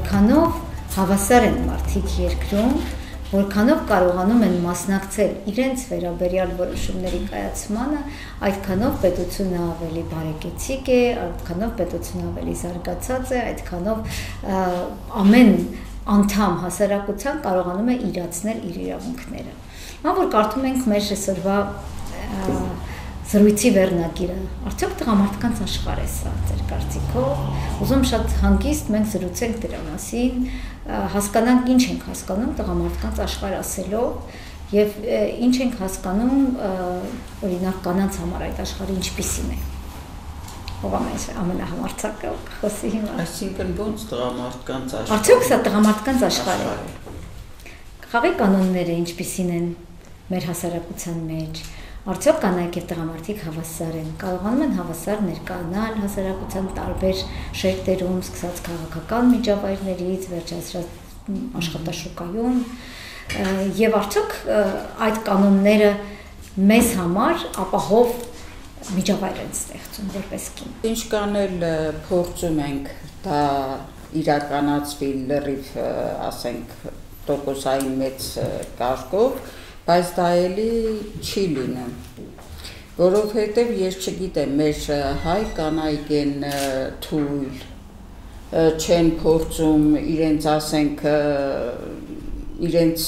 որքանով հավասար են մարդիկ երկրում, որքանով կարողանում են մասնակցել իրենց վերաբերյալ որոշումների կայացմանը, այդքանով պետությունը ավելի բարեկեցիկ է, այդքանով պետությունը ավելի զարգացած է, այդքանով ամեն անդամ հասարակության կարողանում է իրացնել իր իրավունքները։ Հիմա որ կարդում ենք մեր այսօրվա զրույցի վերնագիրը, արդյոք տղամարդկանց աշխարհ է սա ձեր կարծիքով, ուզում շատ հանգիստ մենք զրուցենք դրա մասին, հասկանանք ինչ ենք հասկանում տղամարդկանց աշխարհ ասելով եւ ինչ ենք հասկանում օրինակ կանանց համար այդ աշխարհը ինչպիսին է։ Ով ամենահամարցակը խոսի հիմա։ Այսինքն ոնց տղամարդկանց աշխարհ։ Արդյոք սա տղամարդկանց աշխարհ է։ Խաղի կանոնները ինչպիսին են մեր հասարակության մեջ։ Արդյոք կանայք եւ տղամարդիկ հավասար են, կարողանում են հավասար ներկայանալ հասարակության տարբեր շերտերում, սկսած քաղաքական միջավայրներից, վերջացրած աշխատաշուկայում, եւ արդյոք այդ կանոնները մեզ համար ապահով միջավայր են ստեղծում որպես կին։ Ինչ կանել փորձում ենք դա իրականացվի լրիվ, ասենք, տոկոսային մեծ կարգով, բայց դա էլի չի լինում, որովհետև ես չգիտեմ, մեր հայ կանայք են թույլ, չեն փորձում իրենց, ասենք, իրենց,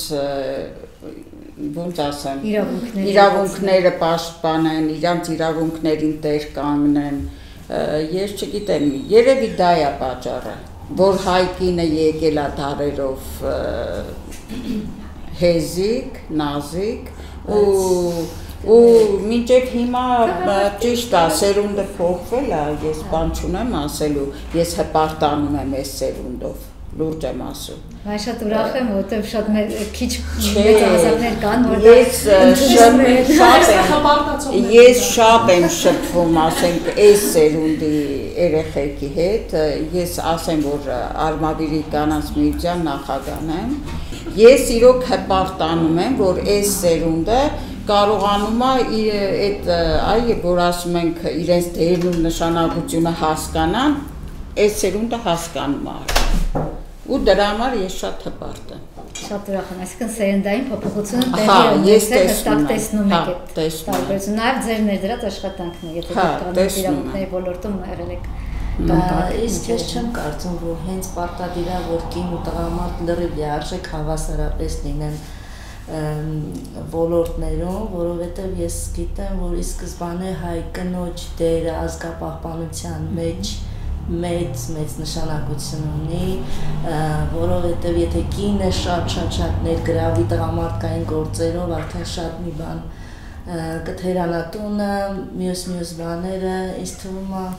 ոնց ասեմ, իրավունքները պաշտպանեն, իրանց իրավունքներին տեր կանգնեն, ես չգիտեմ, երևի դա է պատճառը, որ հայ կինը եկել է դարերով հեզիկ, նազիկ ու մինչև հիմա ճիշտ է, սերունդը փոխվել է, ես բան չունեմ ասելու, ես հպարտանում եմ այս սերունդով, լուրջ եմ ասում։ Բայց շատ ուրախ եմ, որտեղ շատ քիչ մեծահասակներ կան, ես շատ եմ շփվում, ասենք, այս սերունդի երեխեքի հետ, ես ասեմ, որ Արմավիրի կանանց միության նախագահն եմ, ես իրոք հպարտանում եմ, որ այս սերունդը կարողանում է այդ որ ասում ենք իրենց դերն ու նշանակությունը հասկանան, այս սերունդը հասկանում է ու դրա համար ես շատ հպարտ եմ։ Շատ ուրախ եմ, այսինքն սերնդային փոփոխությունը տեղի ունեցել, հստակ տեսնում եք այդ տարբերությունը, նաև ձեր ներդրած աշխատանքն է, եթե կանանց իրավունքների ոլորտում եղել եք։ Իսկ ես չեմ կարծում, որ հենց պարտադիր է, որ կին ու տղամարդ լրիվ լիարժեք հավասարապես լինեն ոլորտներում, որովհետև ես գիտեմ, որ ի սկզբանե հայ կնոջ դերը ազգապահպանության մեջ մեծ նշանակություն ունի, որովհետև եթե կինը շատ ներգրավի տղամարդկային գործերով, արդեն շատ մի բան կթերանա տունը, մյուս բաները, ինձ թվում է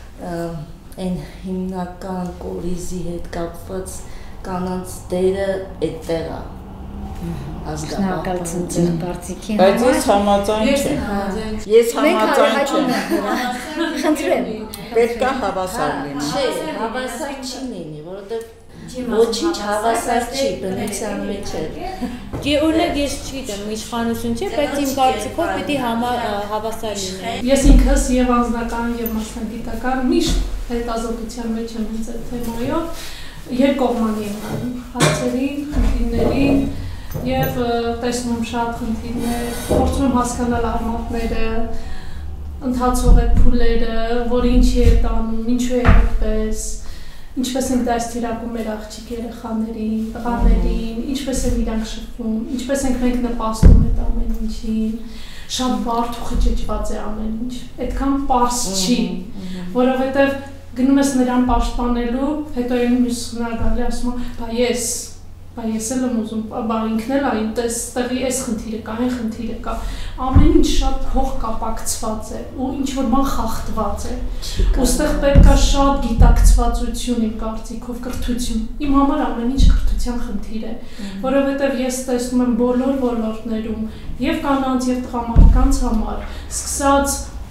այն հիմնական կորիզի հետ կապված կանանց դերը այդտեղ է ազգապահպանության ձեր կարծիքին բայց ես համաձայն չեմ խնդրեմ պետք է հավասար լինի չէ հավասար չի լինի որովհետև ոչինչ հավասար չի բնության մեջ է օրինակ ես չգիտեմ իշխանություն չէ բայց իմ կարծիքով պիտի հավասար լինի ես ինքս եւ անձնական եւ մասնագիտական միշտ հետազոտության մեջ եմ հենց այդ թեմայով երկկողմանի եմ հարցերին, խնդիրներին եւ տեսնում շատ խնդիրներ, փորձում եմ հասկանալ արմատները, ընթացող այդ փուլերը, որ ինչի է տանում, ինչու է այդպես, ինչպես ենք դա ստիրակում մեր աղջիկ երեխաներին, տղաներին, ինչպես են իրանք շփվում, ինչպես ենք մենք նպաստում այդ ամեն ինչին, շատ բարդ ու խճճված է ամեն ինչ, այդքան պարզ չի, որովհետեւ գնում ես նրան պաշտպանելու, հետո այն մյուս խնագալի ասում է, բա ես էլ եմ ուզում, բա ինքն էլ այնտես տեղի այս խնդիրը կա, այն խնդիրը կա, ամեն ինչ շատ փոխկապակցված է ու ինչ-որ բան խախտված է, ուստեղ պետք է շատ գիտակցվածություն իմ կարծիքով, կրթություն, իմ համար ամեն ինչ կրթության խնդիր է, որովհետև ես տեսնում եմ բոլոր ոլորտներում, և կանանց և տղամարդկանց համար, սկսած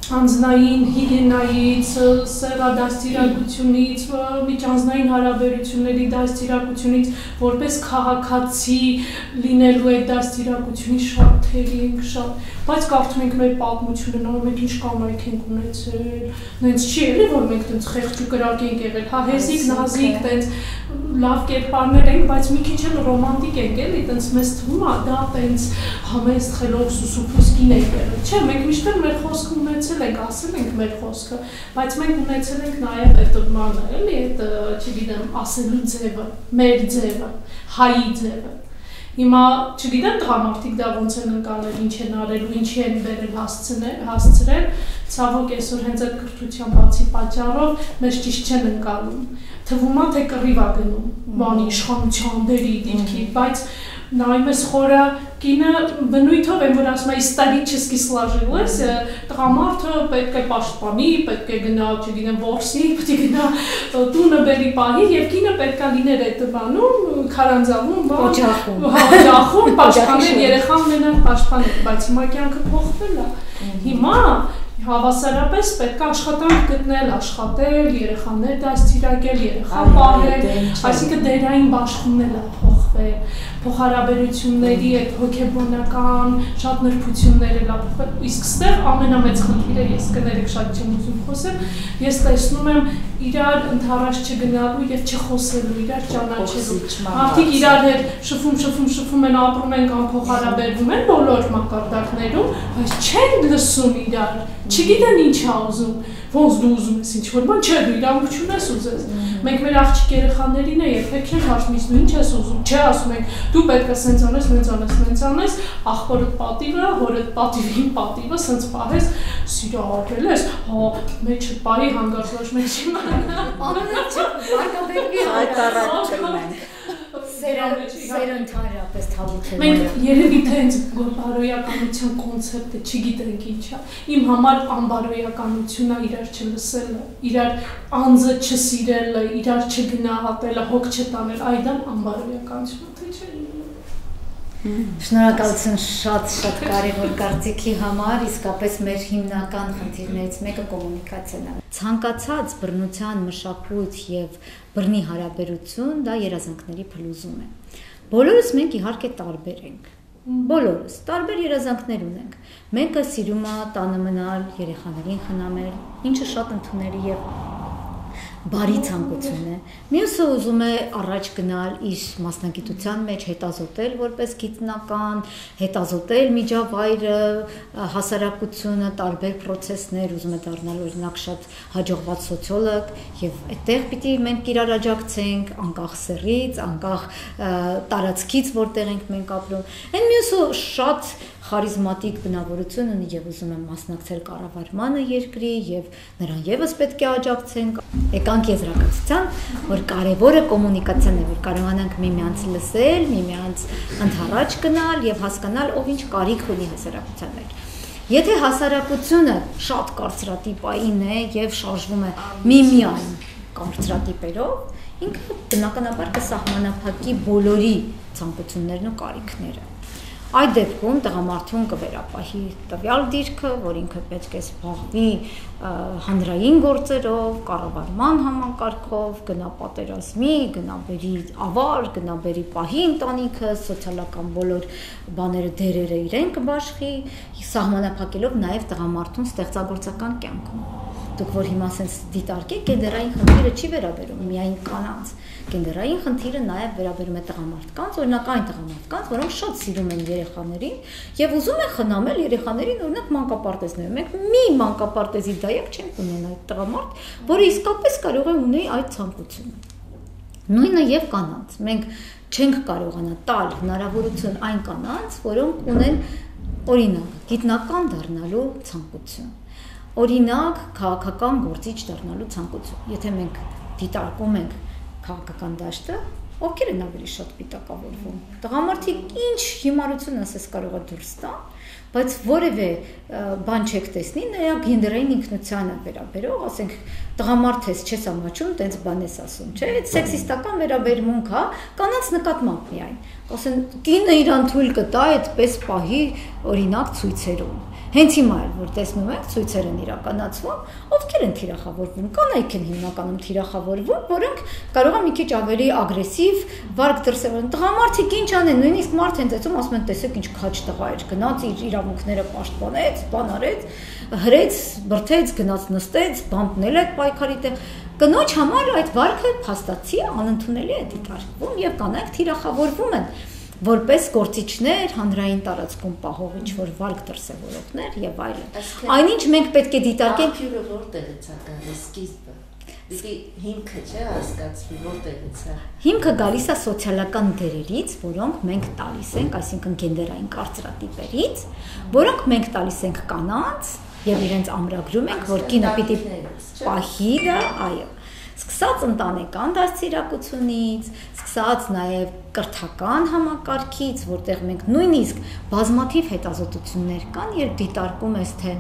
անձնային հիգիենայից, սեռադաստիարակությունից, միջանձնային հարաբերությունների դաստիարակությունից, որպես քաղաքացի լինելու այդ դաստիարակությունից շատ թերի ենք շատ, բայց կարդում ենք մեր պատմությունը, նայում ենք ինչ կանայք ենք ունեցել, նենց չի էլի, որ մենք տենց խեղճ ու կրակ ենք եղել, հա հեզիկ, նազիկ, տենց լավ կերպարներ ենք, բայց մի քիչ էլ ռոմանտիկ ենք էլի, տենց մեզ թվում է դա տենց համեստ խելոք սուսուփուս կին ենք եղել, չէ, մենք միշտ մեր խոսքը ունեցել ենք, ասել ենք մեր խոսքը, բայց մենք ունեցել ենք նաև այդ բանը, էլի, այդ, չգիտեմ, ասելու ձևը, մեր ձևը, հայի ձևը։ Հիմա, չգիտեմ, տղամարդիկ դա ոնց են ընկալել, ինչ են արել ու ինչի են բերել հասցրել, ցավոք այսօր հենց այդ կրթության բացի պատճառով մեզ ճիշտ չեն ընկալում։ Թվում է, թե կռիվ է գնում, բանի իշխանության դերի դիրքի, բայց նայում ես խորը կինը բնույթով են, որ ասում է исторически сложилось, տղամարդը պետք է պաշտպանի, պետք է գնա, չգիտեմ, որսի, պետք է գնա տունը բերի պահի եւ կինը պետք է լիներ այդ բանում, քարանձավում, օջախում, պաշտպանել, երեխան ունենալ պաշտպանել, բայց հիմա կյանքը փոխվել է։ Հիմա հավասարապես պետք է աշխատանք գտնել, աշխատել, երեխաներ դաստիարակել, երեխա պահել, այսինքն դերային բաշխումն է փոխվել, փոխհարաբերությունների այդ հոգեբանական շատ նրբություններ էլ ապրել, իսկ ստեղ ամենամեծ խնդիրը ես կներեք շատ չեմ ուզում խոսել, ես տեսնում եմ իրար ընդառաջ չգնալու եւ չխոսելու, իրար ճանաչելու, մարդիկ իրար հետ շփում են, ապրում են կամ փոխհարաբերվում են բոլոր մակարդակներում, բայց չեն լսում իրար, չգիտեն ինչ է ուզում, ոնց դու ուզում ես ինչ-որ բան, չէ, դու իրավունք չունես ուզես, մենք մեր աղջիկ երեխաներին է երբեք չենք հարցնում, ինչ ես ուզում, չէ, ասում ենք, դու պետք է սենց անես, աղբորդ պատիվը, հորդ պատիվին պատիվը, սենց պահես, սիրահարվել ես, հա, մեջը պահի հանգարց ոչ մեջի Սեր ընդհանրապես թավուտել։ Մենք երևի թե հենց բարոյականության կոնցեպտը չգիտենք ինչ է։ Իմ համար անբարոյականությունն է իրար չլսելը, իրար անձը չսիրելը, իրար չգնահատելը, հոգ չտանել, այդ անբարոյականություն է, թե չէ։ Շնորհակալություն շատ կարևոր կարծիքի համար, իսկապես մեր հիմնական խնդիրներից մեկը կոմունիկացիան է։ Ցանկացած բռնության մշակույթ եւ բռնի հարաբերություն դա երազանքների փլուզում է։ Բոլորս մենք իհարկե տարբեր ենք։ Բոլորս տարբեր երազանքներ ունենք։ Մեկը սիրում է տանը մնալ, երեխաներին խնամել, ինչը շատ ընդունելի եւ բարի ցանկություն է։ Մյուսը ուզում է առաջ գնալ իր մասնագիտության մեջ, հետազոտել որպես գիտնական, հետազոտել միջավայրը, հասարակությունը, տարբեր process-ներ, ուզում է դառնալ օրինակ շատ հաջողված սոցիոլոգ եւ այդտեղ պիտի մենք իրար աջակցենք, անկախ սեռից, անկախ տարածքից, որտեղ ենք մենք ապրում։ Այն մյուսը շատ խարիզմատիկ բնավորություն ունի եւ ուզում եմ մասնակցել կառավարմանը երկրի եւ նրան եւս պետք է աջակցենք։ Եկանք եզրակացության, որ կարևորը կոմունիկացիան է, որ կարողանանք միմյանց լսել, միմյանց ընդառաջ գնալ եւ հասկանալ ով ինչ կարիք ունի հասարակության մեջ։ Եթե հասարակությունը շատ կարծրատիպային է եւ շարժվում է միմիայն կարծրատիպերով, ինքը բնականաբար կսահմանափակի բոլորի ցանկություններն ու կարիքները։ Այդ դեպքում տղամարդուն կվերապահի տվյալ դիրքը, որ ինքը պետք է զբաղվի հանրային գործերով, կառավարման համակարգով, գնա պատերազմի, գնա բերի ավար, գնա բերի պահի ընտանիքը, սոցիալական բոլոր բաները դերերը իրեն կբաշխի, սահմանափակելով նաև տղամարդուն ստեղծագործական կյանքում։ Դուք որ հիմա ասենց դիտարկեք, գենդերային խնդիրը չի վերաբերում միայն կանանց։ Գենդերային խնդիրը նաև վերաբերում է տղամարդկանց, օրինակ այն տղամարդկանց, որոնք շատ սիրում են երեխաներին եւ ուզում են խնամել երեխաներին օրինակ մանկապարտեզներում։ Մենք մի մանկապարտեզի դայակ չենք ունենա այդ տղամարդ, որը իսկապես կարող է ունենալ այդ ցանկությունը։ Նույնը եւ կանանց։ Մենք չենք կարողանա տալ հնարավորություն այն կանանց, որոնք ունեն օրինակ գիտնական դառնալու ցանկություն։ Օրինակ քաղաքական գործիչ դառնալու ցանկություն։ Եթե մենք դիտարկում ենք քաղաքական դաշտը, ովքեր են ավելի շատ պիտակավորվում։ Տղամարդիկ ինչ հիմարություն ասես կարող է դուրս տա, բայց որևէ բան չեք տեսնի նրա գենդերային ինքնությանը վերաբերող, ասենք տղամարդ ես չես ամաչում, տենց բան ես ասում, չէ՞, այդ սեքսիստական վերաբերմունք է կանանց նկատմամբ միայն։ Ասեն կինը իրան թույլ կտա այդպես պահի օրինակ ցույցերում։ Հենց հիմա էլ որ տեսնում եք ցույցեր են իրականացվում, ովքեր են թիրախավորվում, կանայք են հիմնականում թիրախավորվում, որոնք կարող են մի քիչ ավելի ագրեսիվ, վարկ դրսևորեն։ Տղամարդիկ ինչ անեն, նույնիսկ մարդ հենց այդում ասում են, տեսեք ինչ քաջ տղա էր, գնաց իր իրավունքները պաշտպանեց, բան արեց, հրեց, բրթեց, գնաց նստեց, բամպնել այդ պայքարի տեղ։ Կնոջ համար այդ վարքը փաստացի անընդունելի է դիտարկվում եւ կանայք թիրախավորվում են որպես գործիչներ, հանրային տարածքում պահող ինչ-որ վարք դրսևորողներ եւ այլն։ Այնինչ մենք պետք է դիտարկենք աղբյուրը որտեղից է գալիս սկիզբը։ Դիտի հիմքը չէ հասկացվի որտեղից է։ Հիմքը գալիս է սոցիալական դերերից, որոնք մենք տալիս ենք, այսինքն գենդերային կարծրատիպերից, որոնք մենք տալիս ենք կանանց եւ իրենց ամրագրում ենք, որ կինը պիտի պահի դա, այո։ Սկսած ընտանեկան դաստիարակությունից, սկսած նաև կրթական համակարգից, որտեղ մենք նույնիսկ բազմաթիվ հետազոտություններ կան, երբ դիտարկում ես, թե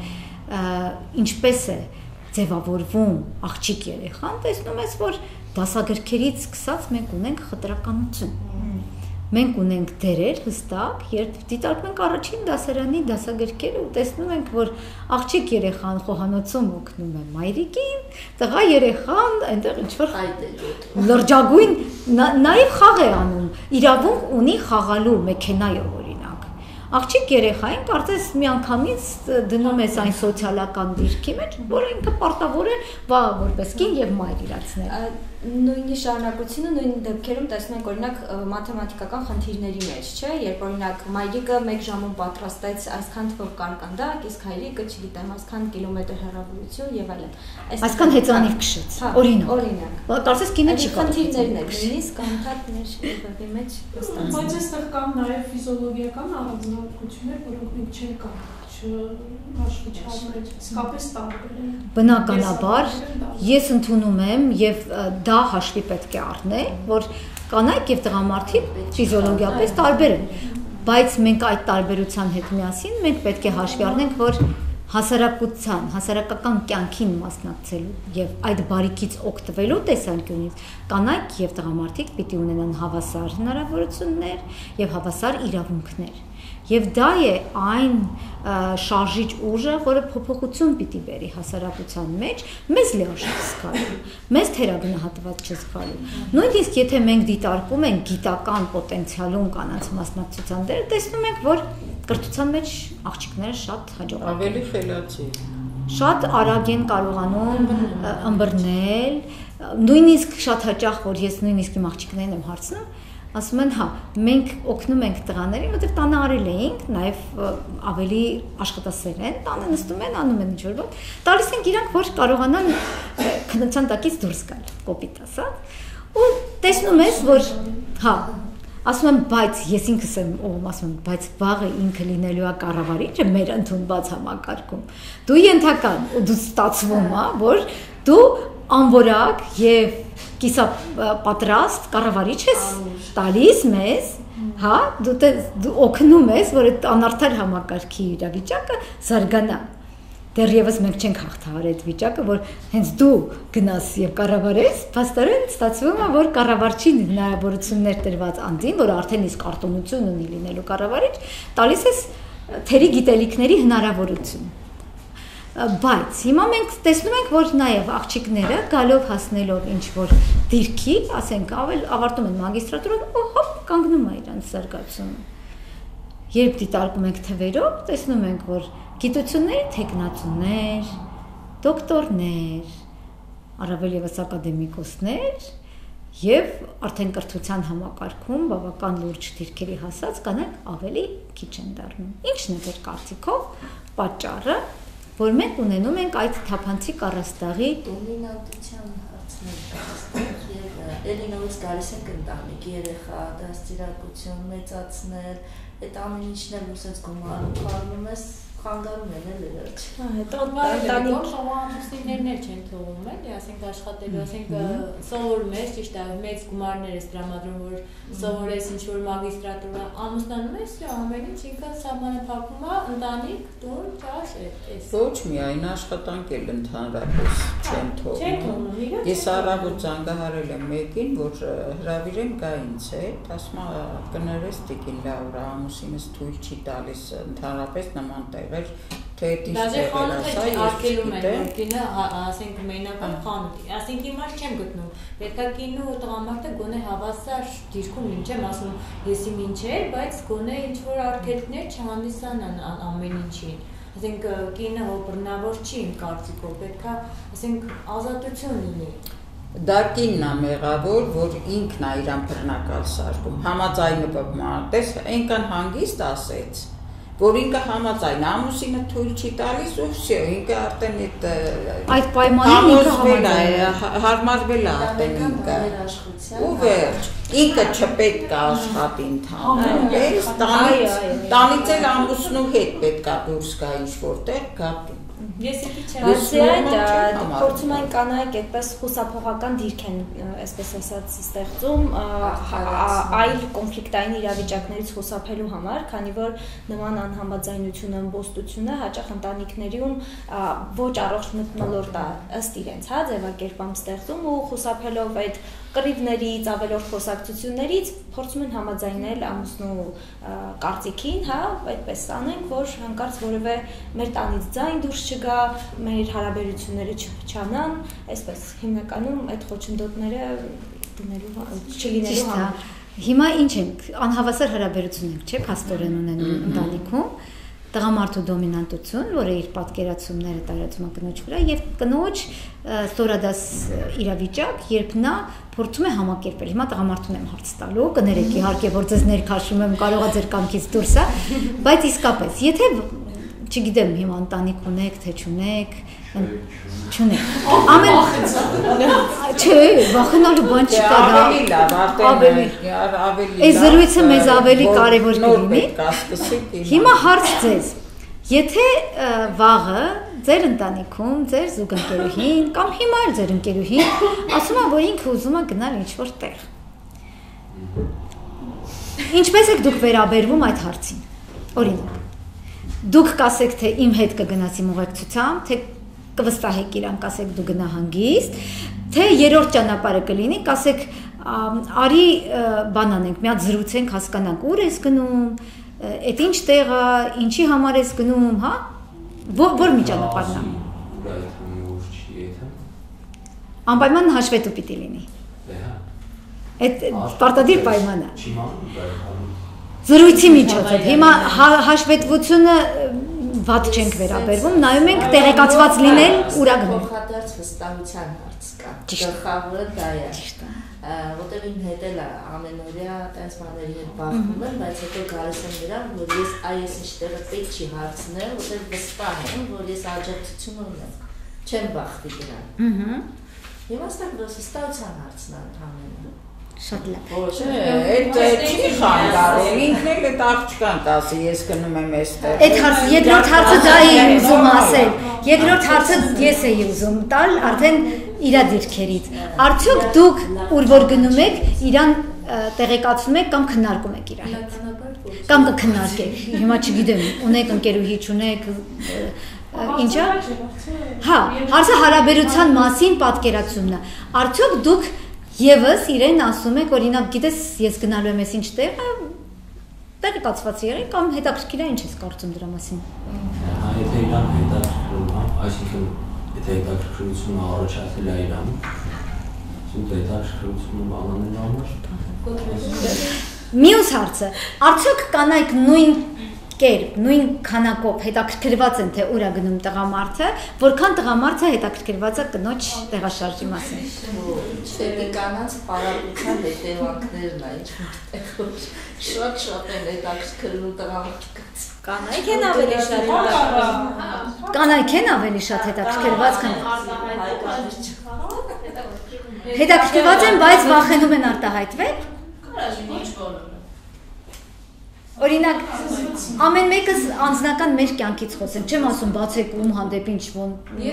ինչպես է ձևավորվում աղջիկ երեխան, տեսնում ես, որ դասագրքերից սկսած մենք ունենք խտրականություն։ Մենք ունենք դերեր հստակ, երբ դիտարկում ենք առաջին դասարանի դասագրքերը ու տեսնում ենք, որ աղջիկ երեխան խոհանոցում օգնում է մայրիկին, տղա երեխան այնտեղ ինչ-որ լրջագույն նաև խաղ է անում, իրավունք ունի խաղալու մեքենայով օրինակ։ Աղջիկ երեխային կարծես միանգամից դնում ես այն սոցիալական դիրքի մեջ, որը ինքը պարտավոր է որպես կին եւ մայր իրացնել։ Նույնի շարունակությունը նույն դեպքերում տեսնում ենք օրինակ մաթեմատիկական խնդիրների մեջ, չէ՞, երբ օրինակ մայրիկը 1 ժամում պատրաստեց այսքան թվով կարկանդակ, իսկ հայրիկը, չգիտեմ, այսքան կիլոմետր հեռավորություն եւ այլն։ Այսքան հեծանիվ քշեց։ Օրինակ։ Կարծես կինը չի խնդիրներն են, նույնիսկ անդադներ երբևէ մեջ վստահ։ Բայց այստեղ կան նաեւ ֆիզիոլոգիական առանձնահատկություններ, որոնք մենք չենք կարող Բնականաբար ես ընդունում եմ եւ դա հաշվի պետք է առնել, որ կանայք եւ տղամարդիկ ֆիզիոլոգիապես տարբեր են, բայց մենք այդ տարբերության հետ միասին մենք պետք է հաշվի առնենք, որ հասարակական կյանքին մասնակցելու եւ այդ բարիքից օգտվելու տեսանկյունից կանայք եւ տղամարդիկ պիտի ունենան հավասար հնարավորություններ եւ հավասար իրավունքներ։ Եվ դա է այն շարժիչ ուժը, որը փոփոխություն պիտի բերի հասարակության մեջ, մեզ լիարժեք զգալու, մեզ թերագնահատված չզգալու։ Նույնիսկ եթե մենք դիտարկում ենք գիտական պոտենցիալում կանանց մասնակցության դերը, տեսնում ենք, որ կրթության մեջ աղջիկները շատ հաջող են։ Ավելի խելացի։ Շատ արագ են կարողանում ըմբռնել, նույնիսկ շատ հաճախ, որ ես նույնիսկ իմ աղջիկներին եմ հարցնում, ասում են, հա, մենք օգնում ենք տղաներին, որտեղ տանը արել էինք, նաև ավելի աշխատասեր են, տանը նստում են, անում են ինչ-որ բան, տալիս ենք իրանք, որ կարողանան քննության տակից դուրս գալ, կոպիտ ասած, ու տեսնում ես, որ, հա, ասում եմ, բայց ես ինքս եմ ում ասում եմ, բայց վաղը ինքը լինելու է կառավարիչը մեր ընդունված համակարգում։ Դու ենթական ու դու ստացվում է, որ դու անորակ եւ կիսապատրաստ կառավարիչ ես տալիս մեզ, հա, դու օգնում ես, որ այդ անարդար համակարգի իրավիճակը զարգանա։ Դեռևս մենք չենք հաղթահարել այդ վիճակը, որ հենց դու գնաս եւ կառավարես, փաստորեն ստացվում է, որ կառավարչին հնարավորություններ տրված անդին, որ արդեն իսկ արտոնություն ունի լինելու կառավարիչ, տալիս ես թերի գիտելիքների հնարավորություն։ Բայց հիմա մենք տեսնում ենք, որ նաև աղջիկները գալով հասնելով ինչ-որ դիրքի, ասենք, ավարտում են մագիստրատուրան ու հոպ կանգնում է իրանց զարգացումը։ Երբ դիտարկում ենք թվերով, տեսնում ենք, որ գիտությունների թեկնածուներ, դոկտորներ, առավել ևս ակադեմիկոսներ եւ արդեն կրթության համակարգում բավական լուրջ դիրքերի հասած կանանք ավելի քիչ են դառնում։ Ինչն է ձեր կարծիքով պատճառը, որ մենք ունենում ենք այդ թափանցիկ առաստաղի դոմինանտության հարցներ եւ ելի նորից գալիս ենք ընտանիք, երեխա, դաստիարակություն, մեծացնել, այդ ամեն ինչն էլ ուսած գումարում խառնում ես, խանգարում են էլի վերջ։ Հետո ընտանիքում ամուսիններներ չեն թողում էլի, ասենք աշխատելու, ասենք սովորում ես, ճիշտ է, մեծ գումարներ ես տրամադրում, որ սովորես ինչ-որ մագիստրատուրա, ամուսնանում ես, ամեն ինչ ինքը սահմանը փակում է, ընտանիք, տուն, ճաշ, էս։ Ոչ միայն աշխատանք էլ ընդհանրապես չեն թողնում։ Ես առավոտ զանգահարել եմ մեկին, որ հրավիրեմ գա ինձ հետ, ասում է կներես տիկին Լաուրա, ամուսինս թույլ չի տալիս ընդհանրապես նման տեղեր, թե ինչ տեղեր ասա, ես չգիտեմ։ Կինը, ասենք մենական խանութ, ասենք իմ մաս չեմ գտնում, պետքա կինը ու տղամարդը գոնե հավասար դիրքում ինչ եմ ասում, եսի մինչեր, բայց գոնե ինչ-որ արգելքներ չհանդիսանան ամեն ինչին։ Ասենք կինը բռնավոր չի իմ կարծիքով, պետքա ասենք ազատություն լինի։ Դա կինն է մեղավոր, որ ինքն է իրան բռնակալ սարքում, համաձայնվում է, տես այնքան հանգիստ ասեց, որ ինքը համաձայն ամուսինը թույլ չի տալիս ու վсё, ինքը արդեն այդ պայմանին ինքը համաձայն է, հարմարվել է արդեն ինքը։ Ու վերջ, ինքը չպետք է աշխատի ընդհանրապես, տանից էլ ամուսնու հետ պետք է դուրս գա ինչ-որտեղ գա։ Ես էլի չեմ։ Բացի այդ, փորձում են կանայք այդպես խուսափողական դիրք են, այսպես ասած, ստեղծում այլ կոնֆլիկտային իրավիճակներից խուսափելու համար, քանի որ նման անհամաձայնությունը, ըմբոստությունը հաճախ ընտանիքներում ոչ առողջ մթնոլորտ է ըստ իրենց, հա, ձևակերպամ ստեղծում ու խուսափելով այդ կռիվներից, ավելորդ խոսակցություններից փորձում են համաձայնել ամուսնու կարծիքին, հա, այդպես անենք, որ հանկարծ որևէ մեր տանից ձայն դուրս չգա, մեր հարաբերությունները չփչանան, այսպես հիմնականում այդ խոչընդոտները դնելու չլինելու համար։ Հիմա ինչ ենք, անհավասար հարաբերություն ենք, չէ՞, փաստորեն ունենում ընտանիքում, տղամարդու դոմինանտություն, որը իր պատկերացումները տարածում է կնոջ վրա, եւ կնոջ ստորադաս իրավիճակ, երբ նա փորձում է համակերպել։ Հիմա տղամարդուն եմ հարց տալու, կներեք իհարկե, որ ձեզ ներքաշում եմ, կարող է ձեր կամքից դուրս է, բայց իսկապես, եթե չգիտեմ, հիմա ընտանիք ունեք, թե չունեք, չունեք։ Չէ, վախենալու բան չկա դա։ Ավելի լավ, ավելի լավ։ Այս զրույցը մեզ ավելի կարևոր կլինի։ Հիմա հարց ձեզ։ Եթե վաղը ձեր ընտանիքում, ձեր զուգընկերուհին կամ հիմա էլ ձեր ընկերուհին ասում է, որ ինքը ուզում է գնալ ինչ-որ տեղ։ Ինչպես եք դուք վերաբերվում այդ հարցին։ Օրինակ, դուք կասեք, թե իմ հետ կգնաս իմ ուղեկցությամբ, թե կվստահեք իրան, կասեք դու գնա հանգիստ, թե երրորդ ճանապարհը կլինի, կասեք արի բան անենք, մի հատ զրուցենք, հասկանանք, ուր ես գնում, այդ ինչ տեղ է, ինչի համար ես գնում, հա? Որ մի ճանապարհն է։ Անպայման հաշվետու պիտի լինի։ Այդ պարտադիր պայման է։ Զրույցի միջոցով։ Հիմա հաշվետվությունը վատ չենք վերաբերվում, նայում ենք տեղեկացված լինել ուրա գնում։ Փոխադարձ վստահության հարց կա։ Գլխավորը դա է։ Որտեղ իմ հետ էլ ամենօրյա տենց բաների հետ բախվում եմ, բայց հետո գալիս եմ նրան, որ ես ինչտեղը պետք չի հարցնել, որտեղ վստահ եմ, որ ես աջակցություն ունեմ։ Չեմ բախվի դրան։ Իմաստը վստահության հարցն է ընդհանրապես։ Շատ լավ։ Այդ չի խանգարում, ինքն էլ այդ աղջկան կասի, ես գնում եմ այստեղ։ Այդ հարցը, երկրորդ հարցը դա էի ուզում ասել։ Երկրորդ հարցը ես էի ուզում տալ արդեն իր դիրքերից։ Արդյոք դուք ուր որ գնում եք, իրան տեղեկացնում եք կամ քննարկում եք իր հետ։ Կամ կքննարկեք։ Հիմա չգիտեմ, ունեք ընկերուհի, չունեք, ինչա։ Հա, հարցը հարաբերության մասին պատկերացումն է։ Արդյոք դուք Եվս իրեն ասում եք, օրինակ, գիտես, ես գնալու եմ այս ինչ տեղը, տեղեկացված եղեք կամ հետաքրքիր է ինչ ես կարծում դրա մասին։ Եթե իրան հետաքրքրում է, այսինքն եթե հետաքրքրությունը առաջացել է իրան, այսինքն հետաքրքրությունը բանանելու համար։ Մյուս հարցը, արդյոք կանայք նույն կերպ, նույն քանակով հետաքրքրված են, թե ուր է գնում տղամարդը, որքան տղամարդը հետաքրքրված է կնոջ տեղաշարժի մասին։ Դեպի կանանց պարապության հետևանքներն է, ինչ-որ շատ են հետաքրքրում տղամարդկանց։ Կանայք են ավելի շատ հետաքրքրված։ Կանայք են ավելի շատ հետաքրքրված, քան հետաքրքրված են, բայց վախենում են արտահայտվել։ Օրինակ ամեն մեկս անձնական մեր կյանքից խոսենք, չեմ ասում բացեք ում հանդեպ ինչ-որ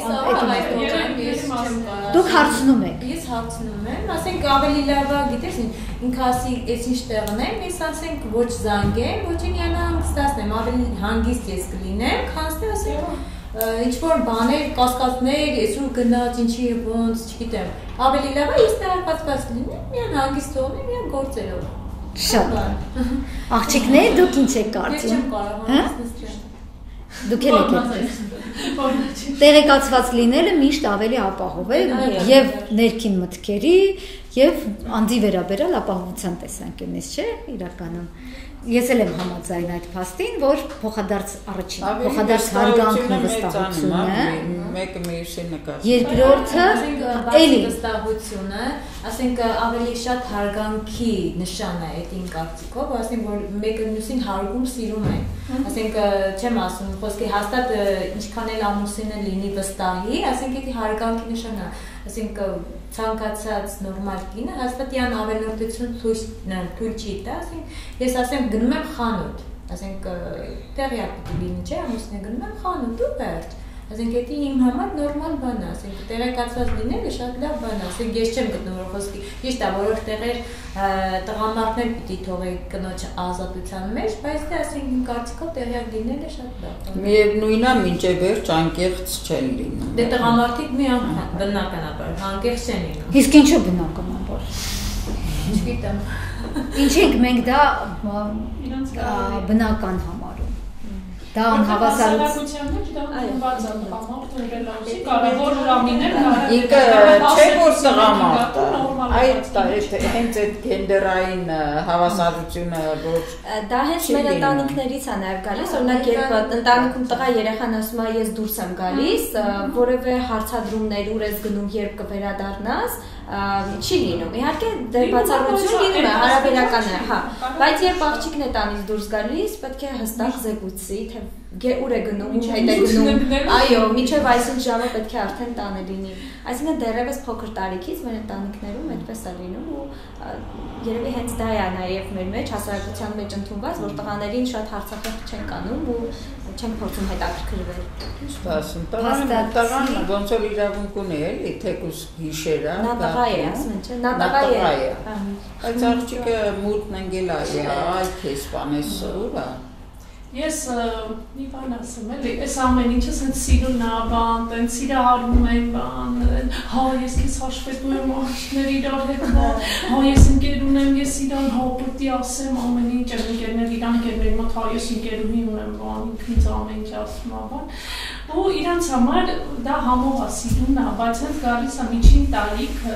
դուք հարցնում եք։ Ես հարցնում եմ, ասենք ավելի լավ է, գիտես, ինքը ասի, այս ինչ տեղն եմ, ես ասենք ոչ զանգեմ, ոչ ինքնա հանգստացնեմ, ավելի հանգիստ ես կլինեմ, քանզի ասենք ինչ-որ բաներ, կասկածներ, այսօր գնաց, ինչի ոնց, չգիտեմ, ավելի լավ է ես տեղեկացված լինեմ, միան հանգիստ թողնեմ, միան գործերով։ Շատ աղջիկներ դուք ինչ եք կարծում։ Ես չեմ կարող հանգստացնել։ Դուք եք տեղեկացված լինելը միշտ ավելի ապահով է եւ ներքին մտքերի եւ անձի վերաբերյալ ապահովության տեսանկյունից, չէ՞, իրականում։ Ես էլ եմ համաձայն այդ փաստին, որ փոխադարձ առաջին, փոխադարձ հարգանքն ու վստահությունը, մեկը մյուսի նկատմամբ։ Երկրորդը էլի վստահությունը, ասենք ավելի շատ հարգանքի նշան է այդ իմ կարծիքով, ասենք որ մեկը մյուսին հարգում սիրում է։ Ասենք չեմ ասում, խոսքի հաստատ ինչքան էլ ամուսինը լինի վստահի, ասենք դա հարգանքի նշան է, ասենք ցանկացած նորմալ կինը հաստատ յան ավելորդություն թույլ չի տա, ասենք ես ասեմ գնում եմ խանութ, ասենք տեղյակ պիտի լինի, չէ, ամուսինը գնում եմ խանութ ու վերջ, ասենք դա իմ համար նորմալ բան է, ասենք տեղեկացված լինելը շատ լավ բան է, ասենք ես չեմ գտնում որ խոսքի, ճիշտ է, որոշ տեղեր տղամարդներ պիտի թողեք կնոջ ազատության մեջ, բայց դա ասենք իմ կարծիքով տեղյակ լինելը շատ լավ բան է։ Միևնույնն է, մինչև վերջ անկեղծ չեն լինում։ Դե տղամարդիկ մի անգամ բնականաբար, անկեղծ չեն լինում։ Իսկ ինչու բնականաբար։ Չգիտեմ։ Ինչ ենք մենք դա բնական համարում։ Դա անհավասարության մեջ դա ունված է տղամարդը ռելացի կարևոր լամիներ ինքը չէ որ տղամարդը այդ հենց այդ գենդերային հավասարությունը որ դա հենց մեր ընտանիքներից է նաև գալիս, օրինակ երբ ընտանիքում տղա երեխան ասում է ես դուրս եմ գալիս, որևէ հարցադրումներ ուր ես գնում, երբ կվերադառնաս, չի լինում։ Իհարկե դե բացառություն լինում է, հարաբերական է, հա, բայց երբ աղջիկն է տանից դուրս գալիս, պետք է հստակ զեկուցի, թե ուր է գնում, ինչ հետ է գնում, այո, մինչև այսինչ ժամը պետք է արդեն տանը լինի։ Այսինքն դեռևս փոքր տարիքից մեր ընտանիքներում այդպես է լինում ու երևի հենց դա է նաև մեր մեջ հասարակության մեջ ընդունված, որ տղաներին շատ հարցախիղ չեն կանում ու չեն փորձում հետաքրքրվել։ Ինչ ասում, տղան ոնց որ իրավունք ունի էլի, թեկուզ գիշերը, նա տղա է, ասում են, չէ՞, նա տղա է։ Բայց աղջիկը մութն ընկել է, այ քեզ սպանես ուրա։ Ես մի բան ասեմ, էլի, այս ամեն ինչը սենց սիրուն է, բան, տենց սիրահարվում են, բան, հա, ես քեզ հաշվետու եմ աղջիկներ իրար հետ, հա, ես ընկեր ունեմ, ես իրան հա պտի ասեմ ամեն ինչ, եմ ընկերներ իրան ընկերների մոտ, հա, ես ընկերուհի ունեմ, բան, ինքնից ամեն ինչ ասում է, բան, ու իրանց համար դա համով է սիրուն է, բայց հենց գալիս է միջին տարիքը,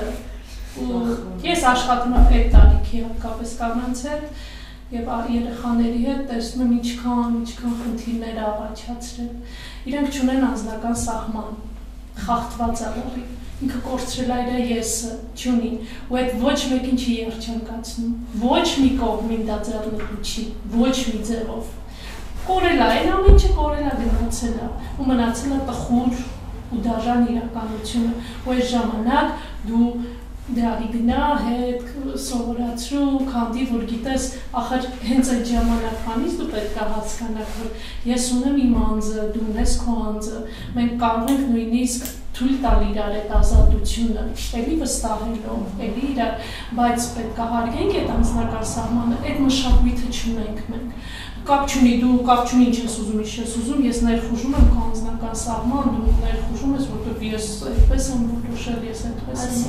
ու ես աշխատում եմ այդ տարիքի հատկապես կանանց հետ, եւ երեխաների հետ տեսնում եմ ինչքան խնդիրներ առաջացրել։ Իրանք չունեն անձնական սահման, խախտված ալարի, ինքը կորցրել է իր եսը, չունի, ու այդ ոչ մեկին չի երջանկացնում, ոչ մի կողմին դա ձեռնելու չի, ոչ մի ձևով։ Կորել է, այն ամեն ինչը կորել է գնացել է, ու մնացել է տխուր ու դաժան իրականությունը, ու այս ժամանակ դու դրի գնա հետ սովորացրու, քանդի, որ գիտես, ախր հենց այդ ժամանակվանից դու պետք է հասկանաք, որ ես ունեմ իմ անձը, դու ունես քո անձը, մենք կարող ենք նույնիսկ թույլ տալ իրար այդ ազատությունը, էլի վստահելով, էլի իրար, բայց պետք է հարգենք այդ անձնական սահմանը, այդ մշակույթը չունենք մենք։ Կապ չունի դու, կապ չունի ինչ ես ուզում, ինչ ես ուզում, ես ներխուժում եմ քո անձնական սահման, դու ներխուժում ես, որտեղ ես այդպես եմ որոշել, ես այդպես եմ։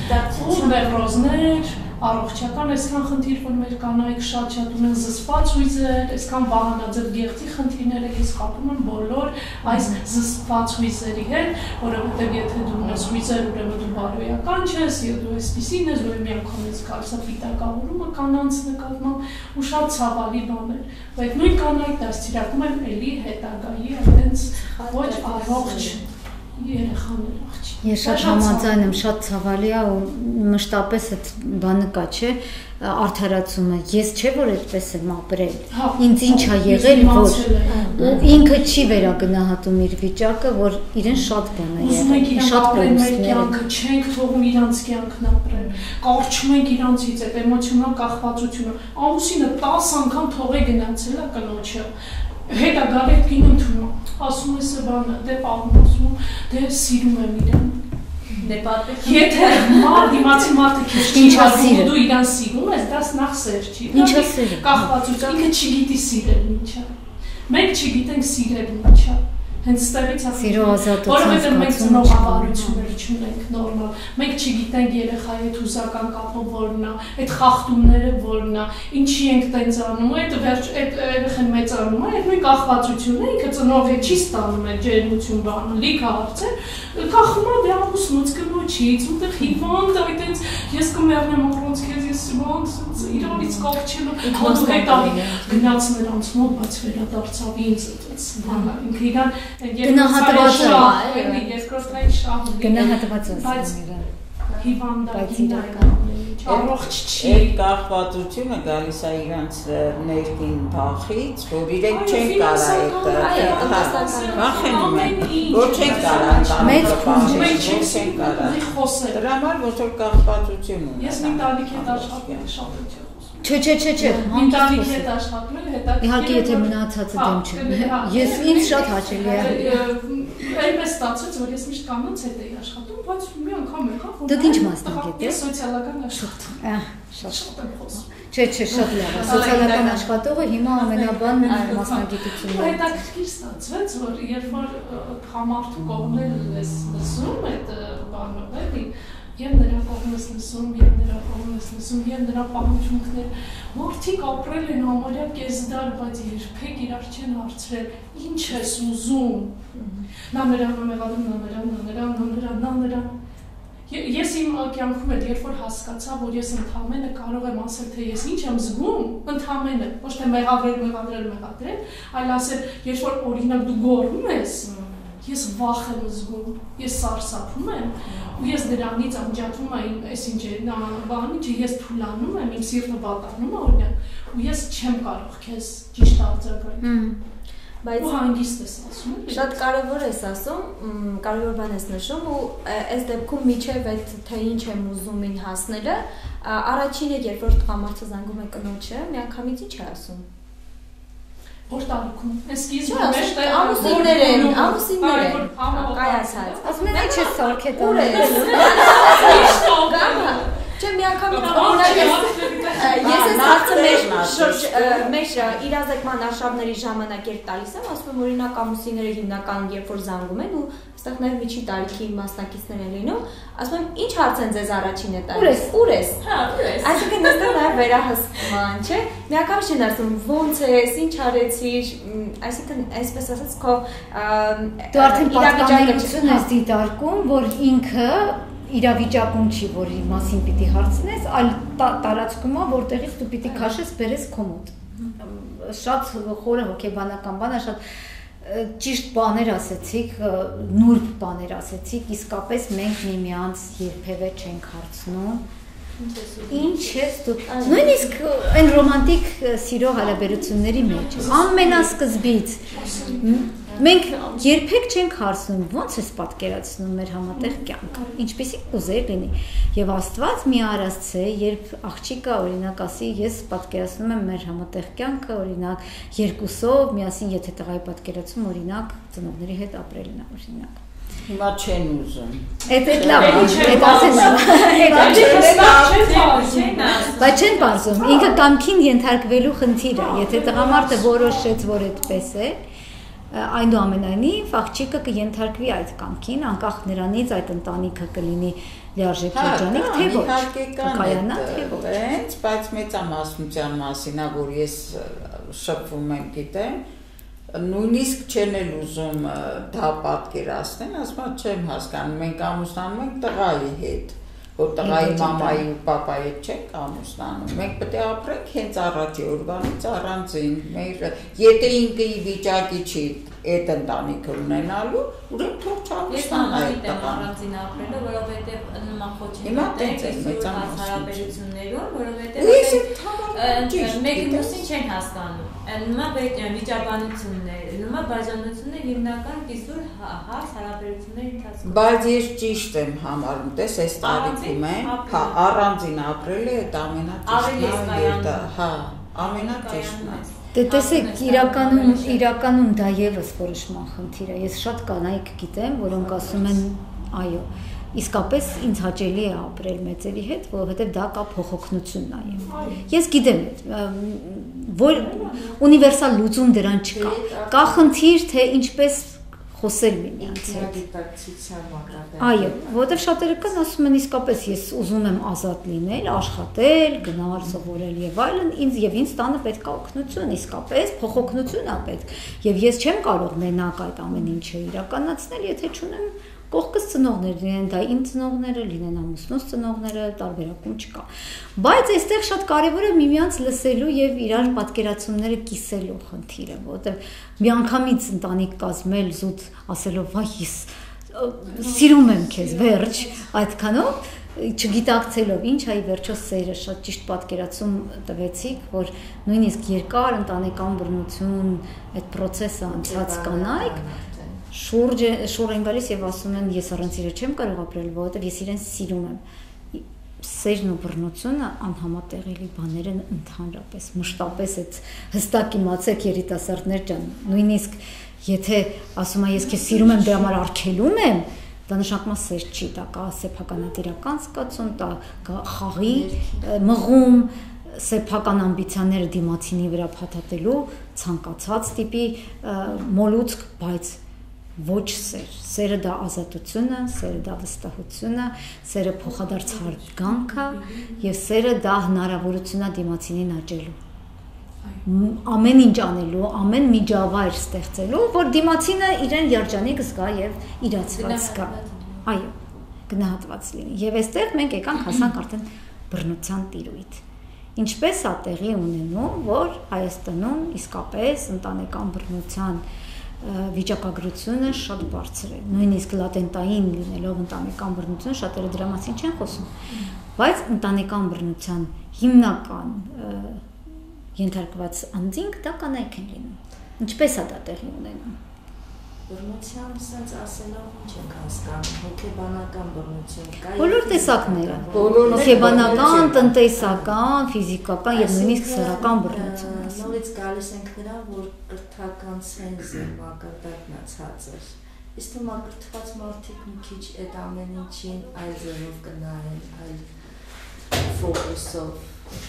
Ու մեղրոզներ, առողջական այսքան խնդիր, որ մեր կանայք շատ ունեն զսպված հույզեր, այսքան վահանաձև գեղձի խնդիրները, ես կապում եմ բոլոր այս զսպված հույզերի հետ, որովհետև եթե դու ունես հույզեր, ուրեմն դու բարոյական չես, եւ դու այսպեսին ես, որ միանգամից գալիս է պիտակավորումը կանանց նկատմամբ ու շատ ցավալի բաներ, բայց նույն կանայք դաստիարակում են էլի հետագայի այդպես ոչ առողջ երեխաներ աղջիկ։ Ես շատ համաձայն եմ, շատ ցավալի է ու մշտապես այդ բանը կա, չէ, արդարացումը։ Ես չէ որ այդպես եմ ապրել։ Ինձ ինչ է եղել, որ ինքը չի վերագնահատում իր վիճակը, որ իրեն շատ բան է եղել, շատ կորուստներ։ Չենք թողում իրանց կյանքն ապրել։ Կառչում ենք իրանցից այդ էմոցիոնալ կախվածությունը։ Ամուսինը 10 անգամ թողե գնացել է կնոջը։ Հետո գալի այդ կինը ընդունում, ասում է սա բանը, դե պատմում, դե սիրում եմ իրեն։ Եթե դիմացի մարդը քեզ չի հարվում ու դու իրան սիրում ես, դա նախ սեր չի։ Ինչա սերը։ Կախվածություն, ինքը չգիտի սիրել ինչա։ Մենք չգիտենք սիրել ինչա։ Հենց ստեղից է սիրո ազատություն, որովհետև մենք ծնողավարություններ չունենք նորմալ, մենք չգիտենք երեխայի հետ հուզական կապը որն է, այդ խախտումները որն է, ինչի ենք տենց անում, այդ վերջ այդ երեխան մեծանում է, այդ նույն կախվածությունն է, ինքը ծնողը չի ստանում այդ ջերմություն բանը, լիքը հարցեր, կախվում է դե ամուսնուց կնոջից, ուտեղ հիվանդ, այդտենց ես կմեռնեմ առանց քեզ, ես ոնց իրանից կողքչելու, ու հետո գնաց նրանց մոտ, բայց վերադարձավ ինձ այդպես բանը, ինքը իրան գնահատված է, երկրորդային շահում, գնահատված է, բայց հիվանդակին առողջ չի։ Այդ կախվածությունը գալիս է իրանց ներքին բախից, որ իրենք չեն կարա որ չեն կարա մեծ փունջ չեն կարա դրա համար ոչ որ կախվածություն ունի։ Ես մի տարիք հետ աշխատել շատ եմ Չէ, ընտանիքի հետ աշխատել հետաքրքիր։ Իհարկե, եթե մնացածը դեմ չէ։ Ես ինձ շատ հաճելի է։ Այնպես ստացվեց, որ ես միշտ կանանց հետ էի աշխատում, բայց մի անգամ եկավ, որ Դուք ինչ մասնագետ եք։ Սոցիալական աշխատող։ Շատ եմ խոսում։ Չէ, շատ լավ է։ Սոցիալական աշխատողը հիմա ամենաբան մասնագիտությունն է։ Հետաքրքիր ստացվեց, որ երբ որ համարտու կողմերը լսում այդ բանը, էլի Եվ նրա կողմից լսում, և նրա կողմից լսում, և նրա պահանջմունքներ մարդիկ ապրել են համարյա կեսդար, բայց երբեք իրար չեն հարցրել, ինչ ես ուզում։ Նա նրան ամեղանում, նա նրան։ Ես իմ կյանքում հետ երբ որ հասկացա, որ ես ընդամենը կարող եմ ասել, թե ես ինչ եմ զգում, ընդամենը, ոչ թե մեղադրել, այլ ասել, երբ որ օրինակ դու գոռում ես, ես վախ եմ զգում, ես սարսափում եմ, ու ես դրանից անջատվում եմ, այս ինչ է, բանի, ես թուլանում եմ, իմ սիրտը վատանում է, օրինակ, ու ես չեմ կարող քեզ ճիշտ արձագանքել։ Բայց հանգիստ ես ասում։ Շատ կարևոր ես ասում, կարևոր բան ես նշում ու այս դեպքում միջև այդ թե ինչ եմ ուզումին հասնելը, առաջինը երբ որ տղամարդը զանգում է կնոջը, միանգամից ինչ է ասում։ Որ տարիքում, այս սկիզբը մեջտեղ ամուսիններ են, կայացած։ Ասում են ինչ ես սարքետ անել։ Չէ, մի անգամ ես այս հարցը մեր իրազեկման արշավների ժամանակ երբ տալիս եմ, ասում եմ օրինակ ամուսինները հիմնականում երբ որ զանգում են ու այստեղ նաև միջի տարիքի մասնակիցներ են լինում, ասում եմ ինչ հարց են ձեզ առաջինը տալիս։ Ուր ես։ Այսինքն այստեղ նաև վերահսկման, չէ։ Մի անգամ չեն ասում ոնց ես, ինչ արեցիր, այսինքն այսպես ասած քո դու արդեն պատկանելություն ես դիտարկում, որ ինքը իրավիճակում չի, որի մասին պիտի հարցնես, այլ տարածքում է, որտեղից դու պիտի քաշես, բերես քո մոտ։ Շատ խորը հոգեբանական բան է, շատ ճիշտ բաներ ասեցիք, նուրբ բաներ ասեցիք, իսկապես մենք միմյանց երբևէ չենք հարցնում։ Ինչ ես դու։ Նույնիսկ այն ռոմանտիկ սիրո հարաբերությունների մեջ, ամենասկզբից մենք երբեք չենք հարցնում, ոնց ես պատկերացնում մեր համատեղ կյանքը, ինչպեսի կուզեր լինի։ Եվ Աստված մի արածցե, երբ աղջիկը օրինակ ասի, ես պատկերացնում եմ մեր համատեղ կյանքը, օրինակ երկուսով, միասին եթե տղայի պատկերացում, օրինակ ծնողների հետ ապրելն է, օրինակ։ Հիմա չեն ուզում։ Այդ լավ, այդ ասեն բայց չեն բարձում, ինքը կամքին ենթարկվելու խնդիր է, եթե տղամարդը որոշեց, որ այդպես է, այնուամենայնիվ աղջիկը կենթարկվի այդ կամքին, անկախ նրանից այդ ընտանիքը կլինի լիարժեք երջանիկ, թե ոչ, կկայանա, թե ոչ։ Բայց մեծամասնության մասին է, որ ես շփվում եմ, գիտեմ, նույնիսկ չեն էլ ուզում դա պատկերացնել, ասում եմ չեմ հասկանում, մենք ամուսնանում ենք տղայի հետ, որ տղայի մամայի ու պապայի հետ չենք ամուսնանում, մենք պետք է ապրենք հենց առաջի օրվանից առանձին, եթե ինքը ի վիճակի չի այդ ընտանիքը ունենալու, ուրեմն թող չանցնա այդ տղան։ Առանձին ապրելը, որովհետև նման խոչի հարաբերություններում, որովհետև մեկը մյուսին չեն հասկանում։ Նման վիճաբանություններ, նման բաժանություններ հիմնական կիսուր հարաբերությունների ընթացքում։ Բայց ես ճիշտ եմ համարում, տես այս տարիքում են, առանձին ապրելը այդ ամենաճիշտն է։ Դե տեսեք, իրականում դա եւս որոշման խնդիր է։ Ես շատ կանայք գիտեմ, որոնք ասում են, այո, իսկապես ինձ հաճելի է ապրել մեծերի հետ, որովհետև դա կա փոխօգնություն նաև։ Ես գիտեմ, որ ունիվերսալ լուծում դրան չկա։ Կա խնդիր, թե ինչպես խոսել միմյանց հետ։ Այո, որովհետև շատերը կան ասում են իսկապես ես ուզում եմ ազատ լինել, աշխատել, գնալ, սովորել եւ այլն, ինձ տանը պետք է օգնություն, իսկապես փոխօգնություն է պետք։ Եվ ես չեմ կարող մենակ այդ ամեն ինչը իրականացնել, եթե չունեմ կողքս ծնողներ լինեն, դա իմ ծնողները, լինեն ամուսնուս ծնողները, տարբերակում չկա։ Բայց այստեղ շատ կարևոր է միմյանց լսելու եւ իրար պատկերացումները կիսելու խնդիրը, որովհետեւ միանգամից ընտանիք կազմել զուտ ասելով, վայ ես սիրում եմ քեզ, վերջ, այդքանով չգիտակցելով ինչ այ վերջո սերը շատ ճիշտ պատկերացում տվեցիք, որ նույնիսկ երկար ընտանեկան բռնություն, այդ process-ը անցած կանայք շուռ են գալիս եւ ասում են ես առանց իրեն չեմ կարող ապրել, որովհետեւ ես իրեն սիրում եմ։ Սերն ու բռնությունը անհամատեղելի բաներ են ընդհանրապես, մշտապես այդ հստակ իմացեք երիտասարդներ ջան, նույնիսկ եթե ասում եմ ես քեզ սիրում եմ, դրա համար արգելում եմ, դա նշանակում է սեր չի, դա կա սեփականատիրական զգացում, դա կա խաղի մղում, սեփական ամբիցիաները դիմացինի վրա փաթաթելու ցանկացած տիպի մոլուցք, բայց ոչ սեր, սերը դա ազատությունը, սերը դա վստահությունը, սերը փոխադարձ հարգանքը եւ սերը դա հնարավորությունն է դիմացինին աճելու։ Ամեն ինչ անելու, ամեն միջավայր ստեղծելու, որ դիմացինը իրեն երջանիկ զգա եւ իրացված զգա։ Այո, գնահատված լինի։ Եվ այստեղ մենք եկանք հասանք արդեն բռնության տիրույթ։ Ինչպես է տեղի ունենում, որ Հայաստանում իսկապես ընտանեկան բռնության վիճակագրությունը շատ բարձր է, նույնիսկ լատենտային լինելով ընտանեկան բռնություն, շատերը դրա մասին չեն խոսում, բայց ընտանեկան բռնության հիմնական ենթարկված անձինք դա կանայք են լինում։ Ինչպես է դա տեղի ունենում։ Բռնության sense ասելով ինչ ենք հասկանում, հոգեբանական բռնություն կա։ Բոլոր տեսակները, հոգեբանական, տնտեսական, ֆիզիկական եւ նույնիսկ սեռական բռնություն։ Նորից գալիս ենք նրան, որ կրթական sense-ը մակարդակն է ցածր։ Իսկ թե մակրթված մարդիկ մի քիչ այդ ամեն ինչին այլ ձևով կնայեն, այլ ֆոկուսով։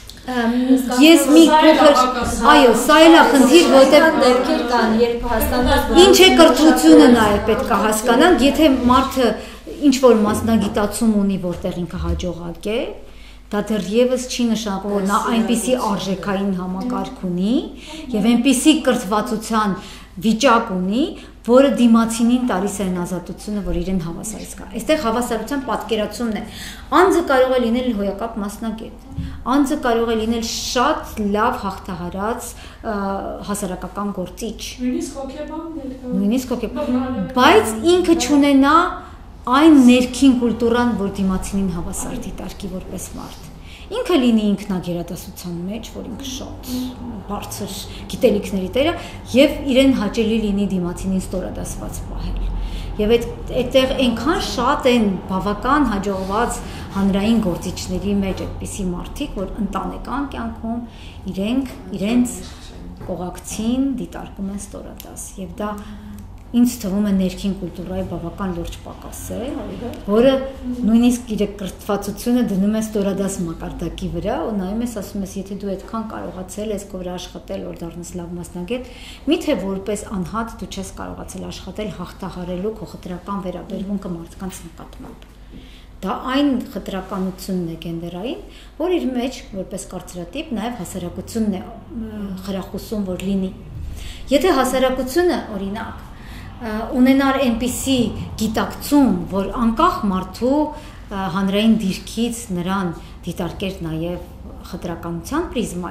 Ես մի փոքր, այո, սա էլ է խնդիր, որտեղ դեպքեր կան, երբ հաստատված ինչ է կրթությունը նաև պետք է հասկանանք, եթե մարդը ինչ որ մասնագիտացում ունի, որտեղ ինքը հաջողակ է, դա դեռևս չի նշանակում, որ նա այնպիսի արժեքային համակարգ ունի եւ այնպիսի կրթվածության վիճակ ունի, որը դիմացինին տալիս է ազատությունը, որ իրեն հավասար զգա։ Այստեղ հավասարության պատկերացումն է։ Անձը կարող է լինել հոյակապ մասնագետ, անձը կարող է լինել շատ լավ հաղթահարած հասարակական գործիչ, նույնիսկ հոգեբան, բայց ինքը չունենա այն ներքին կուլտուրան, որ դիմացինին հավասար դիտարկի որպես մարդ։ Ինքը լինի ինքնագերադասության մեջ, որ ինքը շատ բարձր գիտելիքների տերը եւ իրեն հաճելի լինի դիմացինին ստորադասված պահել։ Եվ այդտեղ այնքան շատ են բավական հաջողված հանրային գործիչների մեջ այդպիսի մարդիկ, որ ընտանեկան կյանքում իրենց կողակցին դիտարկում են ստորադաս եւ դա ինձ թվում է ներքին կուլտուրայի բավական լուրջ պակաս է, որը նույնիսկ իր կրթվածությունը դնում է ստորադաս մակարդակի վրա ու նայում ես ասում ես, եթե դու այդքան կարողացել ես քո վրա աշխատել, որ դառնաս լավ մասնագետ, միթե որպես անհատ դու չես կարողացել աշխատել հաղթահարելու քո խտրական վերաբերմունքը մարդկանց նկատմամբ։ Դա այն խտրականությունն է գենդերային, որ իր մեջ որպես կարծրատիպ նաև հասարակությունն է խրախուսում, որ լինի։ Եթե հասարակությունը, օրինակ, ունենար այնպիսի գիտակցում, որ անկախ մարդու հանրային դիրքից նրան դիտարկեր նաև խտրականության պրիզմայով,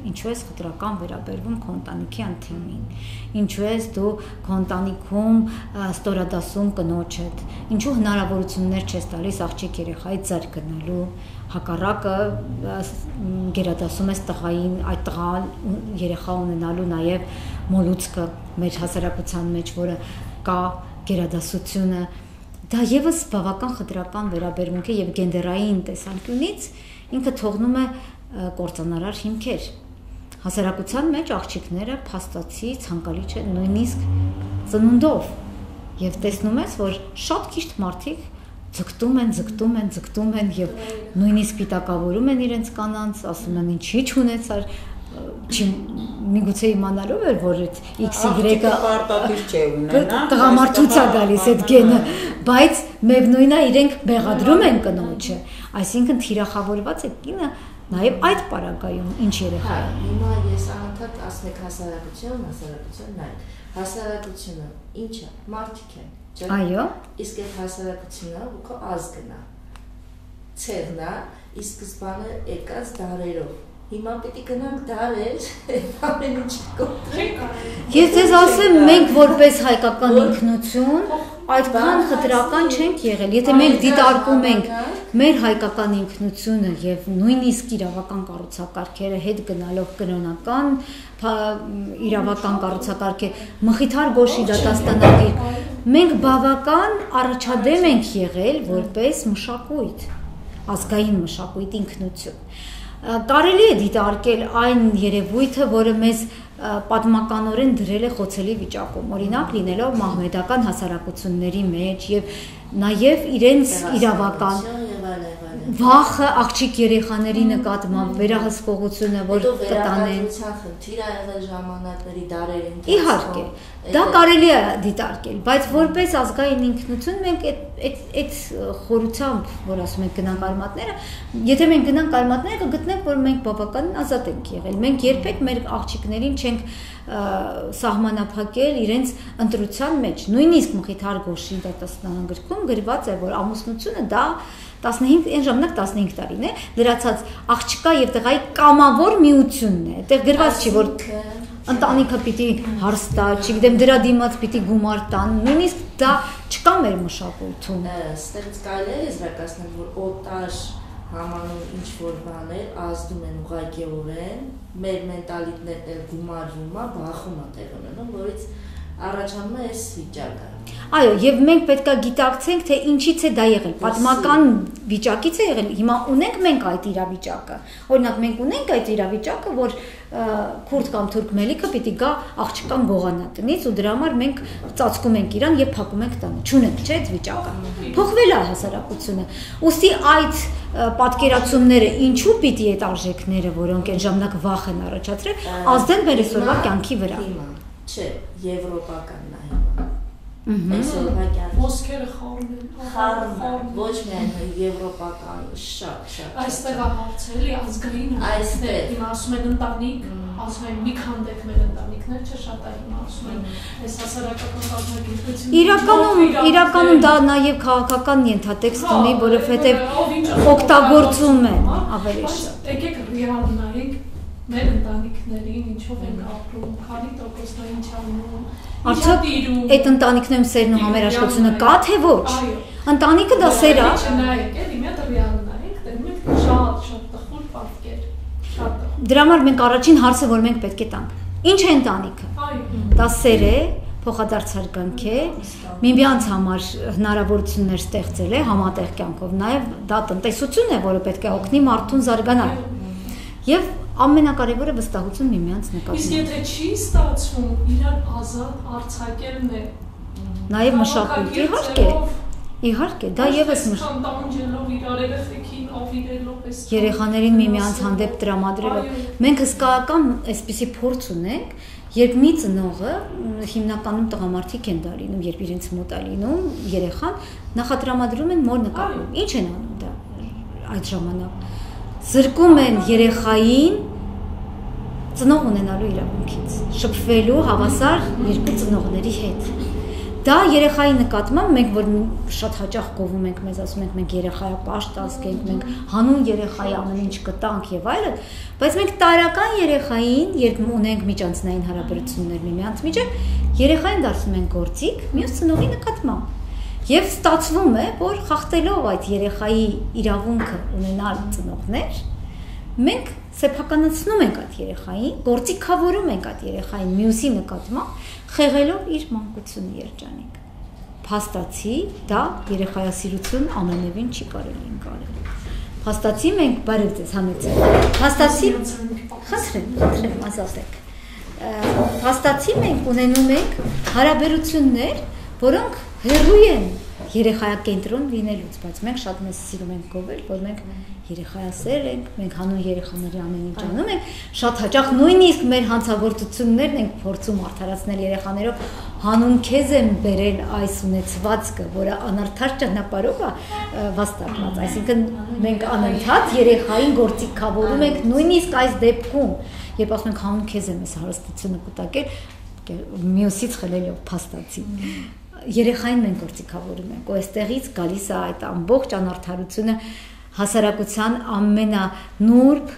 ինչու ես խտրական վերաբերվում քո ընտանիքի անդամին, ինչու ես դու քո ընտանիքում ստորադասում կնոջդ, ինչու հնարավորություններ չես տալիս աղջիկ երեխայի ձեռք գնալու, հակառակը գերադասում ես տղային, այդ տղան երեխա ունենալու նաև մոլուցքը մեր հասարակության մեջ, որը կա գերադասությունը, դա եւս բավական խտրական վերաբերմունք է եւ գենդերային տեսանկյունից ինքը թողնում է կործանարար հիմքեր։ Հասարակության մեջ աղջիկները փաստացի ցանկալի չեն նույնիսկ ծնունդով եւ տեսնում ես, որ շատ քիչ մարդիկ ձգտում են եւ նույնիսկ պիտակավորում են իրենց կանանց, ասում են ինչի չունեցար, միգուցե իմանալով էր, որ այդ XY-ը պարտադիր չէ ունենա, տղամարդուց է գալիս այդ գենը, բայց միևնույնն է իրենք մեղադրում են կնոջը, այսինքն թիրախավորված է կինը նաև այդ պարագայում ինչ երեխա է։ Հիմա ես անընդհատ ասում եք հասարակություն, հասարակությունը ի՞նչ է, մարդիկ են, չէ՞։ Այո։ Իսկ այդ հասարակությունը քո ազգն է, ցեղն է, ի սկզբանե եկած դարերով։ Հիմա պետք է գնանք դարեր, ամեն ինչ կոտրենք։ Ես ձեզ ասեմ, մենք որպես հայկական ինքնություն այդքան խտրական չենք եղել։ Եթե մենք դիտարկում ենք մեր հայկական ինքնությունը եւ նույնիսկ իրավական կառուցակարգերը հետ գնալով կրոնական իրավական կառուցակարգեր, Մխիթար Գոշի դատաստանագիր, մենք բավական առաջադեմ ենք եղել որպես մշակույթ, ազգային մշակույթ ինքնություն։ Կարելի է դիտարկել այն երևույթը, որը մեզ պատմականորեն դրել է խոցելի վիճակում, օրինակ լինելով մահմեդական հասարակությունների մեջ եւ նաեւ իրենց իրավական վախը աղջիկ երեխաների նկատմամբ վերահսկողությունը, որ կտանեն։ Խնդիր է եղել ժամանակների դարերին։ Իհարկե, դա կարելի է դիտարկել, բայց որպես ազգային ինքնություն մենք այդ խորությամբ, որ ասում ենք գնանք արմատները, եթե մենք գնանք արմատները, կգտնենք, որ մենք բավական ազատ ենք եղել։ Մենք երբեք մեր աղջիկներին չենք սահմանափակել իրենց ընտրության մեջ։ Նույնիսկ Մխիթար Գոշի դատաստանագրքում գրված է, որ ամուսնությունը դա 15 այն ժամանակ 15 տարին է, լրացած աղջկա եւ տղայի կամավոր միությունն է։ Այդտեղ գրված չի, որ ընտանիքը պիտի հարց տա, չգիտեմ, դրա դիմաց պիտի գումար տան, նույնիսկ դա չկա մեր մշակույթում։ Ստենց կարելի է զրակացնել, որ օտար համանուն ինչ որ բաներ ազդում են ուղղակիորեն, մեր մենտալիտետն էլ գումարվում է, բախում է տեղ ունենում, որից առաջանում է այս վիճակը։ Այո, եւ մենք պետք է գիտակցենք, թե ինչից է դա եղել։ Պատմական վիճակից է եղել։ Հիմա ունենք մենք այդ իրավիճակը։ Օրինակ մենք ունենք այդ իրավիճակը, որ քուրդ կամ թուրք մելիքը պիտի գա աղջկան գողանա տնից ու դրա համար մենք ծածկում ենք իրան եւ փակում ենք տանը։ Չունենք, չէ՞, այդ վիճակը։ Փոխվել է հասարակությունը։ Ուստի այդ պատկերացումները ինչու պիտի այդ արժեքները, որոնք այն ժամանակ վախ են առաջացրել, ազդեն մեր այսօրվա կյանքի վրա։ Չէ, եվրոպականն է հիմա։ Այսօրվա կյանքի ոսկերը խառնում են, ոչ միայն եվրոպական, շատ։ Այստեղ է հարցը, ազգային այստեղ հիմա ասում են ընտանիք, ասում են մի քանդեք մեր ընտանիքներ, չէ՞ շատ է հիմա ասում են, այս հասարակական կազմակերպությունը։ Իրականում դա նաև քաղաքական ենթատեքստ ունի, որովհետև օգտագործում են ավելի շատ։ Եկեք ռեալ նայենք մեր ընտանիքներին, ինչով են ապրում, քանի տոկոսն է ինչ անում։ Արդյոք այդ ընտանիքներում սերն ու համերաշխությունը կա թե ոչ։ Ընտանիքը դա սեր է։ Նայեք, էլի մի հատ ռեալ նայեք, դեռ մենք շատ տխուր պատկեր։ Շատ տխուր։ Դրա համար մենք առաջին հարցը, որ մենք պետք է տանք, ինչ է ընտանիքը։ Դա սեր է, փոխադարձարգանք է, միմյանց համար հնարավորություններ ստեղծել է համատեղ կյանքով, նաև դա տնտեսություն է, որը պետք է օգնի մարդուն զարգանալ։ Եվ ամենակարևորը վստահություն միմյանց նկատմամբ։ Իսկ եթե չի ստացվում, իրար ազատ արձակելն է։ Նաև մշակույթ, իհարկե, դա եւս տանջելով իրար երեխեքին, ավիրելով էս երեխաներին միմյանց հանդեպ տրամադրելով։ Մենք հսկայական այսպիսի փորձ ունենք, երբ մի ծնողը հիմնականում տղամարդիկ են դա լինում, երբ իրենց մոտ է լինում երեխան, նախատրամադրում են մոր նկատմամբ։ Ինչ են անում դա այդ ժամանակ։ Զրկում են երեխային ծնող ունենալու իրավունքից, շփվելու հավասար երկու ծնողների հետ։ Դա երեխայի նկատմամբ մենք որ շատ հաճախ գովում ենք, մեզ ասում ենք մենք երեխայապաշտ ազգ ենք, մենք հանուն երեխայի ամեն ինչ կտանք եւ այլն, բայց մենք տարական երեխային, երբ ունենք միջանցնային հարաբերություններ միմյանց միջև, երեխային դարձնում ենք գործիք մյուս ծնողի նկատմամբ։ Եվ ստացվում է, որ խախտելով այդ երեխայի իրավունքը ունենալ ծնողներ, մենք սեփականացնում ենք այդ երեխային, գործիքավորում ենք այդ երեխային մյուսի նկատմամբ, խեղելով իր մանկությունը երջանիկ։ Փաստացի դա երեխայասիրություն ամենևին չի կարելի ընկալել։ Փաստացի մենք բարև ձեզ համեցեք։ Փաստացի խնդրեմ, ասացեք։ Փաստացի մենք ունենում ենք հարաբերություններ, որոնք հեռու են երեխայակենտրոն լինելուց, բայց մենք շատ մեզ սիրում ենք գովել, որ մենք երեխայասեր ենք, մենք հանուն երեխաների ամեն ինչ անում ենք, շատ հաճախ նույնիսկ մեր հանցագործություններն ենք փորձում արդարացնել երեխաներով, հանուն քեզ եմ բերել այս ունեցվածքը, որը անարդար ճանապարհով է վաստակված, այսինքն մենք անընդհատ երեխային գործիքավորում ենք նույնիսկ այս դեպքում, երբ ասում ենք հանուն քեզ եմ այս հարստությունը կուտակել, մյուսից խլելով փաստացի երեխային մենք գործիքավորում ենք, ու այստեղից գալիս է այդ ամբողջ անարդարությունը հասարակության ամենանուրբ,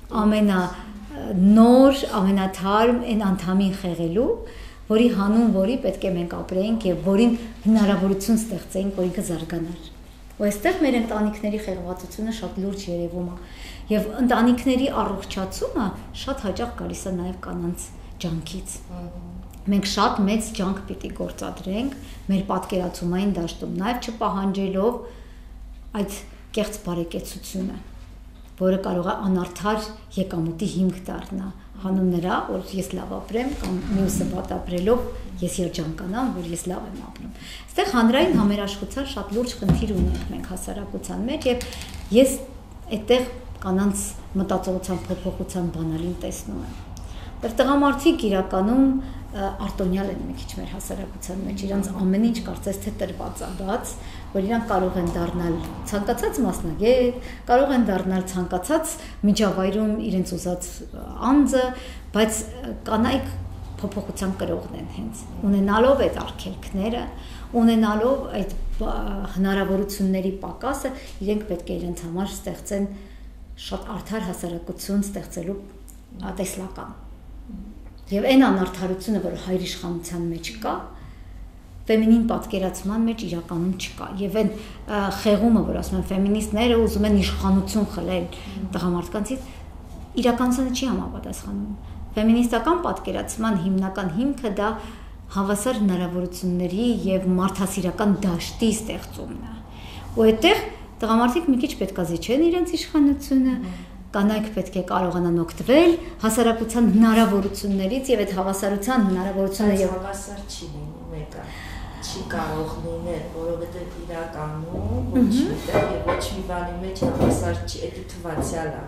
ամենանոր, ամենաթարմ այն անդամին խեղելու, որի հանուն որի պետք է մենք ապրեինք եւ որին հնարավորություն ստեղծեինք, որ ինքը զարգանար։ Ու այստեղ մեր ընտանիքների խեղվածությունը շատ լուրջ երևում է, եւ ընտանիքների առողջացումը շատ հաճախ գալիս է նաեւ կանանց ջանքից։ Մենք շատ մեծ ջանք պիտի գործադրենք մեր պատկերացումային դաշտում, նաև չպահանջելով այդ կեղծ բարեկեցությունը, որը կարող է անարդար եկամուտի հիմք դառնա, հանուն նրա, որ ես լավ ապրեմ կամ մյուսը վատ ապրելով ես երջանկանամ, որ ես լավ եմ ապրում։ Այստեղ հանրային համերաշխության շատ լուրջ խնդիր ունենք մենք հասարակության մեջ եւ ես այդտեղ կանանց մտածողության փոփոխության բանալին տեսնում եմ։ Տղամարդիկ իրականում արտոնյալ են մի քիչ մեր հասարակության մեջ, իրանց ամեն ինչ կարծես թե տրված է բաց, որ իրանք կարող են դառնալ ցանկացած մասնագետ, կարող են դառնալ ցանկացած միջավայրում իրենց ուզած անձը, բայց կանայք փոփոխության կրողն են հենց, ունենալով այդ արգելքները, ունենալով այդ հնարավորությունների պակասը, իրենք պետք է իրենց համար ստեղծեն շատ արդար հասարակություն ստեղծելու տեսլական։ Եվ այն անարդարությունը, որ հայրիշխանության մեջ կա, ֆեմինին պատկերացման մեջ իրականում չկա։ Եվ այն խեղումը, որ ասում են ֆեմինիստները ուզում են իշխանություն խլել տղամարդկանցից, իրականությանը չի համապատասխանում։ Ֆեմինիստական պատկերացման հիմնական հիմքը դա հավասար հնարավորությունների եւ մարդասիրական դաշտի ստեղծումն է։ Ու այդտեղ տղամարդիկ մի քիչ պետք է զիջեն իրենց իշխանությունը, կանայք պետք է կարողանան օգտվել հասարակության հնարավորություններից եւ այդ հավասարության հնարավորությունը եւ հավասար չի լինում մեկը չի կարող լինել, որովհետեւ իրականում ոչ միտեղ եւ ոչ մի բանի մեջ հավասար չի, դա թվացial է։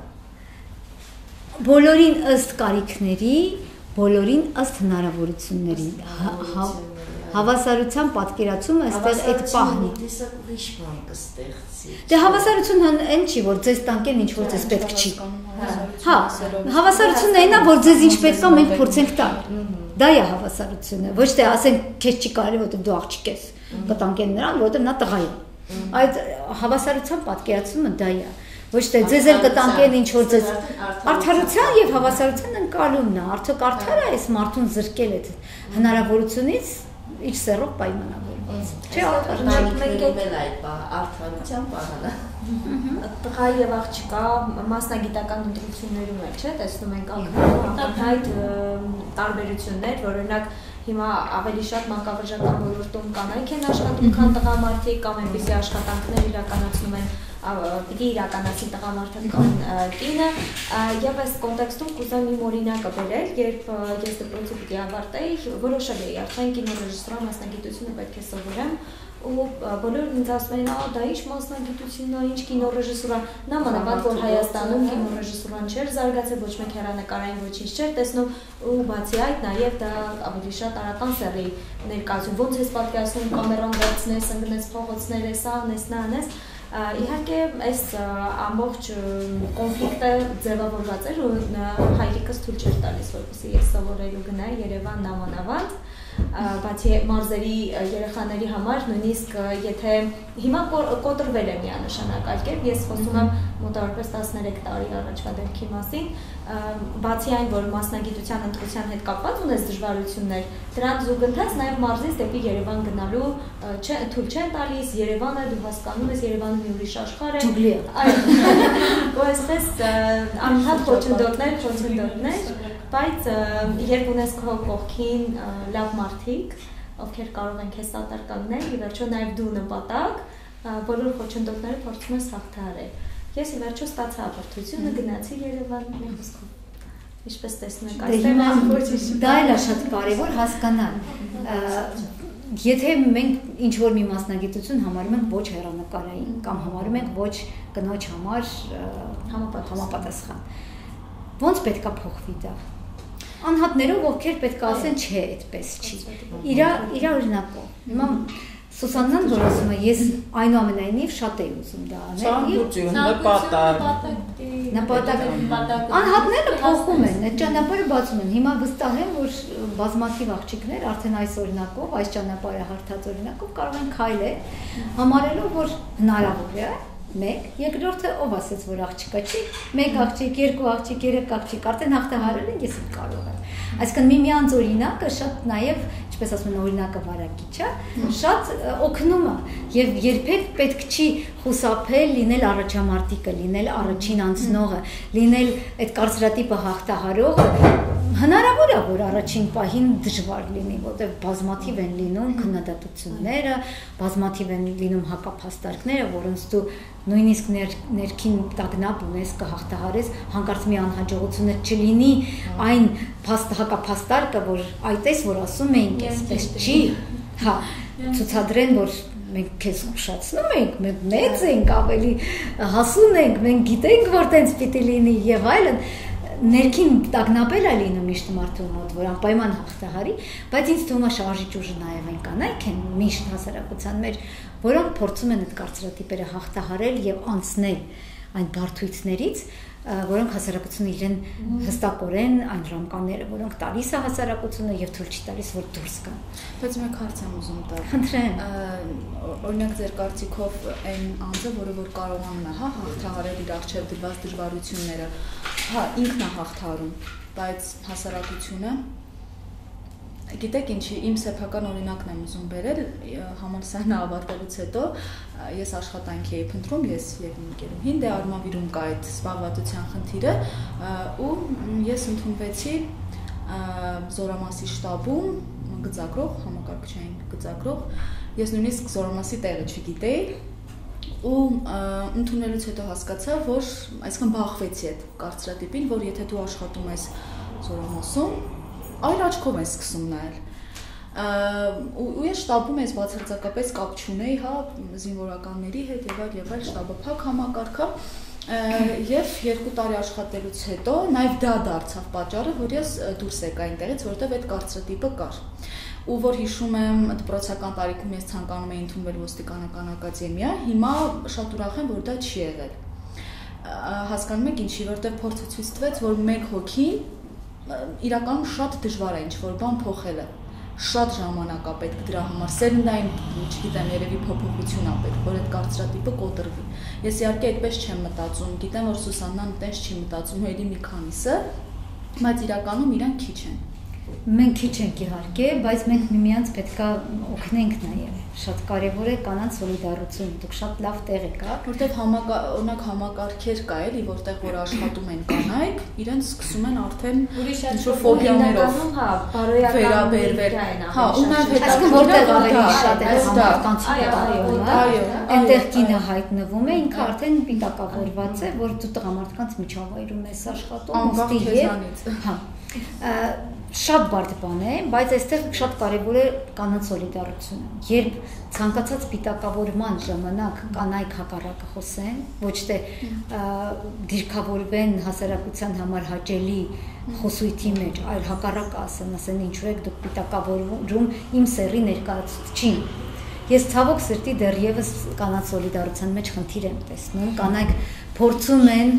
Բոլորին ըստ կարիքների, բոլորին ըստ հնարավորությունների հավասարության պատկերացումը այստեղ այդ պահն է։ Դե հավասարությունն այն չի, որ ձեզ տանկեն ինչ որ ձեզ պետք չի։ Հա, հավասարությունն այնա, որ ձեզ ինչ պետք է մենք փորձենք տալ։ Դա է հավասարությունը, ոչ թե ասենք քեզ չի կարելի, որովհետև դու աղջիկ ես, կտանկեն նրան, որովհետև նա տղա է։ Այդ հավասարության պատկերացումը դա է։ Ոչ թե ձեզ էլ կտանկեն ինչ որ ձեզ արդարության եւ հավասարության ընկալումն է, արդյոք արդար է այս մարդուն զրկել այդ հնարավորությունից իր սեռով պայմանավորված։ Չէ, արդարացնել այդ արդարության բանը։ Տղա եւ աղջկա մասնագիտական ընտրություններում էլ, չէ՞, տեսնում ենք ակնհայտ տարբերություններ, որ օրինակ հիմա ավելի շատ մանկավարժական ոլորտում կանայք են աշխատում, քան տղամարդիկ, կամ այնպիսի աշխատանքներ իրականացնում են պիտի իրականացնի տղամարդը կամ կինը, եւ այս կոնտեքստում կուզեմ իմ օրինակը բերել, երբ ես դպրոցը պիտի ավարտեի, որոշել էի արդեն կինոռեժիսուրա մասնագիտությունը պետք է սովորեմ, ու բոլորն ինձ ասում էին, դա ինչ մասնագիտությունն է, ինչ կինոռեժիսուրա, նամանավանդ որ Հայաստանում կինոռեժիսուրան չէր զարգացել, ոչ մեկ հեռանկարային ոչինչ չէր տեսնում, ու բացի այդ նաև դա ավելի շատ արական սեռի ներկայացում, ոնց ես պատկերացնում կամերան վերցնես, ընկնես փողոցներ, սա անես, նա անես, իհարկե այս ամբողջ կոնֆլիկտը ձևավորված էր ու հայրիկս թույլ չէր տալիս, որպեսզի ես սովորելու գնայի Երևան նամանավանդ, բացի մարզերի երեխաների համար նույնիսկ եթե հիմա կոտրվել է միանշանակ այլ կերպ, ես խոսում եմ մոտավորապես 13 տարի առաջվա դեպքի մասին, բացի այն, որ մասնագիտության ընտրության հետ կապված ունես դժվարություններ, դրան զուգընթաց նաև մարզից դեպի Երևան գնալու թույլ չեն տալիս, Երևանը դու հասկանում ես, Երևանը մի ուրիշ աշխարհ է։ Ջուգլի է։ Ու այսպես անհատ խոչընդոտներ, բայց երբ ունես քո կողքին լավ մարդիկ, ովքեր կարող են քեզ սատար կանգնել, ի վերջո նաև դու նպատակ, բոլոր խոչընդոտները փորձում ես հաղթահարել։ Ես ի վերջո ստացա հաղորդությունը, գնացի Երևան, մի խոսքով։ Ինչպես տեսնում եք, այստեղ դա էլ է շատ կարևոր հասկանալ։ Եթե մենք ինչ-որ մի մասնագիտություն համարում ենք ոչ հեռանկարային կամ համարում ենք ոչ կնոջ համար համապատասխան, ոնց պետք է փոխվի դա։ Անհատներով, ովքեր պետք է ասեն, չէ, այդպես չի։ Իրա օրինակով։ Հիմա Սուսաննան որ ասում է, ես այնուամենայնիվ շատ եմ ուզում դա անել։ Նպատակ։ Անհատները փոխում են, այդ ճանապարհը բացում են։ Հիմա վստահ եմ, որ բազմաթիվ աղջիկներ արդեն այս օրինակով, այս ճանապարհը հարթած օրինակով կարող են քայլել, համարելով, որ հնարավոր է մեկ, երկրորդը ով ասեց, որ աղջիկա չի, մեկ աղջիկ, երկու աղջիկ, երեք աղջիկ, արդեն հաղթահարել են, ես էլ կարող եմ։ Այսինքն միմյանց օրինակը շատ նաև, ինչպես ասում են, օրինակը վարակիչ է, շատ օգնում է եւ երբեք պետք չի խուսափել լինել առաջամարտիկը, լինել առաջին անցնողը, լինել այդ կարծրատիպը հաղթահարողը։ Հնարավոր է, որ առաջին պահին դժվար լինի, որտեղ բազմաթիվ են լինում քննադատությունները, բազմաթիվ են լինում հակափաստարկները, որոնց դու նույնիսկ ներքին տագնապ ունես կհաղթահարես, հանկարծ մի անհաջողությունը չլինի այն հակափաստարկը, որ այտես որ ասում էինք, այսպես չի, հա, ցուցադրեն, որ մենք քեզ ուշացնում ենք, մենք մեծ ենք, ավելի հասուն ենք, մենք գիտենք, որ տենց պիտի լինի եւ այլն, ներքին տագնապել է լինում միշտ մարդու մոտ, որ անպայման հաղթահարի, բայց ինձ թվում է շարժիչ ուժը նաև են կանայք են միշտ հասարակության մեջ, որոնք փորձում են այդ կարծրատիպերը հաղթահարել եւ անցնել այն բարդույթներից, որոնք հասարակությունը իրեն հստակորեն այն ռամկաները, որոնք տալիս է հասարակությունը եւ թույլ չի տալիս, որ դուրս գան։ Բայց մեկ հարց եմ ուզում տալ։ Խնդրեմ։ Օրինակ ձեր կարծիքով այն անձը, որ կարողանում է, հա, հաղթահարել իր առջև դրված դժվարությունները, հա, ինքն է հաղթահարում, բայց հասարակությունը Գիտեք ինչի, իմ սեփական օրինակն եմ ուզում բերել, համալսարանը ավարտելուց հետո ես աշխատանքի էի փնտրում, ես եւ իմ ընկերուհին, դե արմավիրում կա այդ զբաղվածության խնդիրը, ու ես ընդունվեցի Զորամասի շտաբում գծագրող, համակարգչային գծագրող, ես նույնիսկ Զորամասի տեղը չգիտեի, ու ընդունելուց հետո հասկացա, որ այսինքն բախվեցի այդ կարծրատիպին, որ եթե դու աշխատում ես Զորամասում, այլ աչքով ես սկսում նայել։ Ու ես շտաբում ես բացարձակապես կապ չունեի, հա, զինվորականների հետ եւ այլ շտաբը փակ համակարգա, եւ 2 տարի աշխատելուց հետո նաեւ դա դարձավ պատճառը, որ ես դուրս եկա այնտեղից, որովհետեւ այդ կարծրատիպը կար։ Ու որ հիշում եմ դպրոցական տարիքում ես ցանկանում էի ընդունվել ոստիկանական ակադեմիա, հիմա շատ ուրախ եմ, որ դա չի եղել։ Հասկանում եք ինչի, որովհետեւ փորձը ցույց տվեց, որ մեկ հոգին իրականում շատ դժվար է ինչ-որ բան փոխելը, շատ ժամանակ է պետք դրա համար, սերնդային, չգիտեմ, երևի փոփոխություն է պետք, որ այդ կարծրատիպը կոտրվի։ Ես իհարկե այդպես չեմ մտածում, գիտեմ, որ Սուսաննան այդպես չի մտածում, հերի մի քանիսը, բայց իրականում իրանք քիչ են։ Մենք քիչ ենք իհարկե, բայց մենք միմյանց պետքա օգնենք նաև։ Շատ կարևոր է կանանց սոլիդարություն, դուք շատ լավ տեղ եք, որտեղ օրինակ համակարգեր կա էլի, որտեղ որ աշխատում են կանայք, իրենց սկսում են արդեն ինչ-որ ֆոբիաներով վերաբերվել։ Հա, ու նաև հետաքրքիր որտեղ ավելի շատ է համականցությունը, այնտեղ կինը հայտնվում է, ինքը արդեն պիտակավորված է, որ դու տղամարդկանց միջավայրում ես աշխատում, ուստի եւ հա շատ բարդ բան է, բայց այստեղ շատ կարևոր է կանանց սոլիդարությունը։ Երբ ցանկացած պիտակավորման ժամանակ կանայք հակառակը խոսեն, ոչ թե դիրքավորվեն հասարակության համար հաճելի խոսույթի մեջ, այլ հակառակը ասեն, ինչու եք դուք պիտակավորում իմ սեռի ներկայացուցչին։ Ես ցավոք սրտի դեռևս կանանց սոլիդարության մեջ խնդիր եմ տեսնում, կանայք փորձում են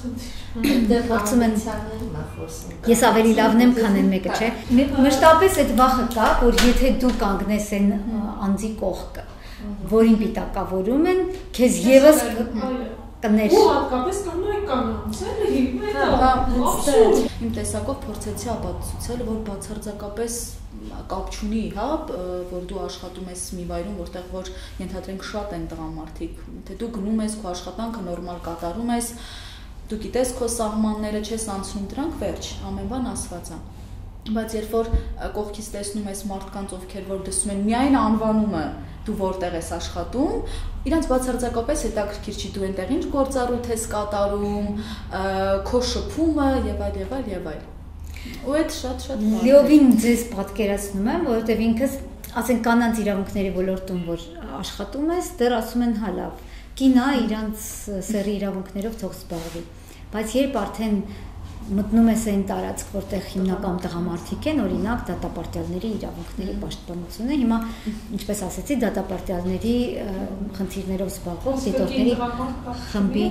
Ես ավելի լավն եմ, քան այն մեկը, չէ։ Մշտապես այդ վախը կա, որ եթե դու կանգնես այն անձի կողքը, որին պիտակավորում են, քեզ եւս կներ։ Ու հատկապես կանայք կանանց, էլի, Իմ տեսակով փորձեցի ապացուցել, որ բացարձակապես կապ չունի, հա, որ դու աշխատում ես մի վայրում, որտեղ որ ենթադրենք շատ են տղամարդիկ, թե դու գնում ես քո աշխատանքը նորմալ կատարում ես, դու գիտես քո սահմանները չես անցնում դրանք, վերջ, ամեն բան ասված է։ Բայց երբ որ կողքից տեսնում ես մարդկանց, ովքեր որ դասում են միայն անվանումը, դու որտեղ ես աշխատում, իրանց բացարձակապես հետաքրքիր չի դու այնտեղ ինչ գործառույթ ես կատարում, քո շփումը եւ այլ։ Ու այդ շատ լիովին ձեզ պատկերացնում եմ, որովհետեւ ինքս, ասենք կանանց իրավունքների ոլորտում որ աշխատում ես, դեռ ասում են հա լավ, կինա իրանց սեռի իրավունքներով թող զբաղվի, բայց երբ արդեն մտնում ես այն տարածք, որտեղ հիմնական տղամարդիկ են, օրինակ դատապարտյալների իրավունքների պաշտպանությունը, հիմա ինչպես ասեցի, դատապարտյալների խնդիրներով զբաղվող դիտորդների խմբի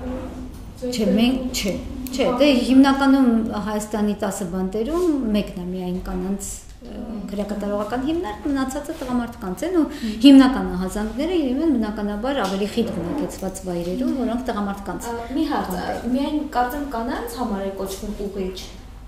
Չէ, դե հիմնականում Հայաստանի 10 բանտերում մեկն է միայն կանանց քրեակատարողական հիմնարկ, մնացածը տղամարդկանց են ու հիմնական ահազանգները իրեն են բնականաբար ավելի խիտ բնակեցված վայրերում, որոնք տղամարդկանց։ Մի հարց, միայն կարծեմ կանանց համար է կոչվում ուղիչ։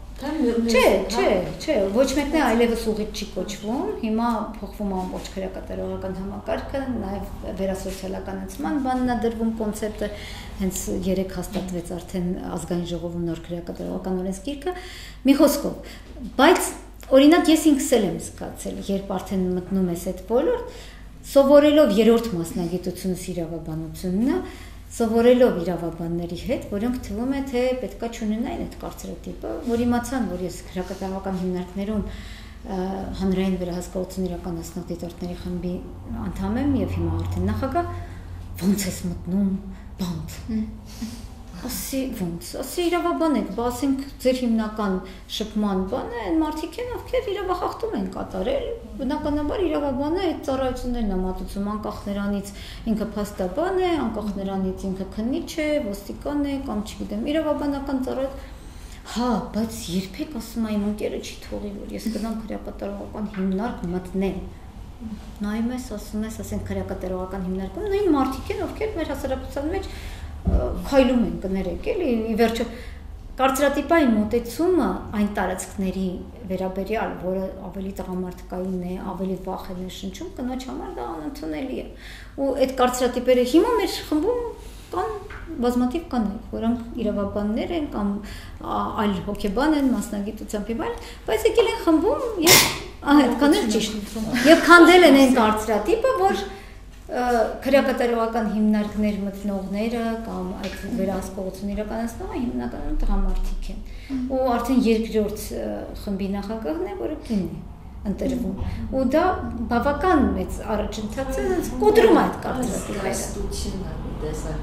Չէ, ոչ մեկն է այլևս ուղիչ չի կոչվում, հիմա փոխվում ամբողջ քրեակատարողական համակարգը, նաև վերասոցիալականացման բանն է դրվում կոնցեպտը, հենց 3 հաստատվեց արդեն ազգային ժողովում նոր քրեակատարողական օրենսգիրքը, մի խոսքով, բայց օրինակ ես ինքս եմ զգացել, երբ արդեն մտնում ես այդ ոլորտ, սովորելով երրորդ մասնագիտությունս իրավաբանությունն է, սովորելով իրավաբանների հետ, որոնք թվում է թե պետքա չունենային այդ կարծրատիպը, որ իմացան, որ ես քրեակատարողական հիմնարկներում հանրային վերահսկողություն իրականացնող դիտորդների խմբի անդամ եմ եւ հիմա արդեն նախագահ, ոնց ես մտնում բանտ։ Ասի ոնց, ասի իրավաբան եք, բա ասենք ձեր հիմնական շփման բանը այն մարդիկ են, ովքեր իրավախախտում են կատարել, բնականաբար իրավաբանը այդ ծառայություններն է մատուցում, անկախ նրանից ինքը փաստաբան է, անկախ նրանից ինքը քննիչ է, ոստիկան է կամ չգիտեմ, իրավաբանական ծառայություն, հա, բայց երբեք ասում եմ ընկերը չի թողի, որ ես գնամ քրեակատարողական հիմնարկ մտնեմ։ Նայում ես, ասում ես, ասենք քրեակատարողական հիմնարկում, նույն մարդիկ են, ովքեր մեր հասարակության մեջ քայլում են կներեք, էլի, ի վերջո կարծրատիպային մոտեցումը այն տարածքների վերաբերյալ, որը ավելի տղամարդկային է, ավելի վախ է ներշնչում, կնոջ համար դա անընդունելի է։ Ու այդ կարծրատիպերը հիմա մեր խմբում կան բազմաթիվ կանայք, որոնք իրավաբաններ են կամ այլ հոգեբան են, մասնագիտությամբ եւ այլ, բայց եկել են խմբում եւ այդքան էլ ճիշտ։ Եվ քանդել են այն կարծրատիպը, որ քրեակատարողական հիմնարկներ մտնողները կամ այդ վերահսկողություն իրականացնողը հիմնականում տղամարդիկ են։ Ու արդեն երկրորդ խմբի նախագահն է, որը կին է ընտրվում։ Ու դա բավական մեծ առաջընթաց է, կոտրում է այդ կարծրատիպերը։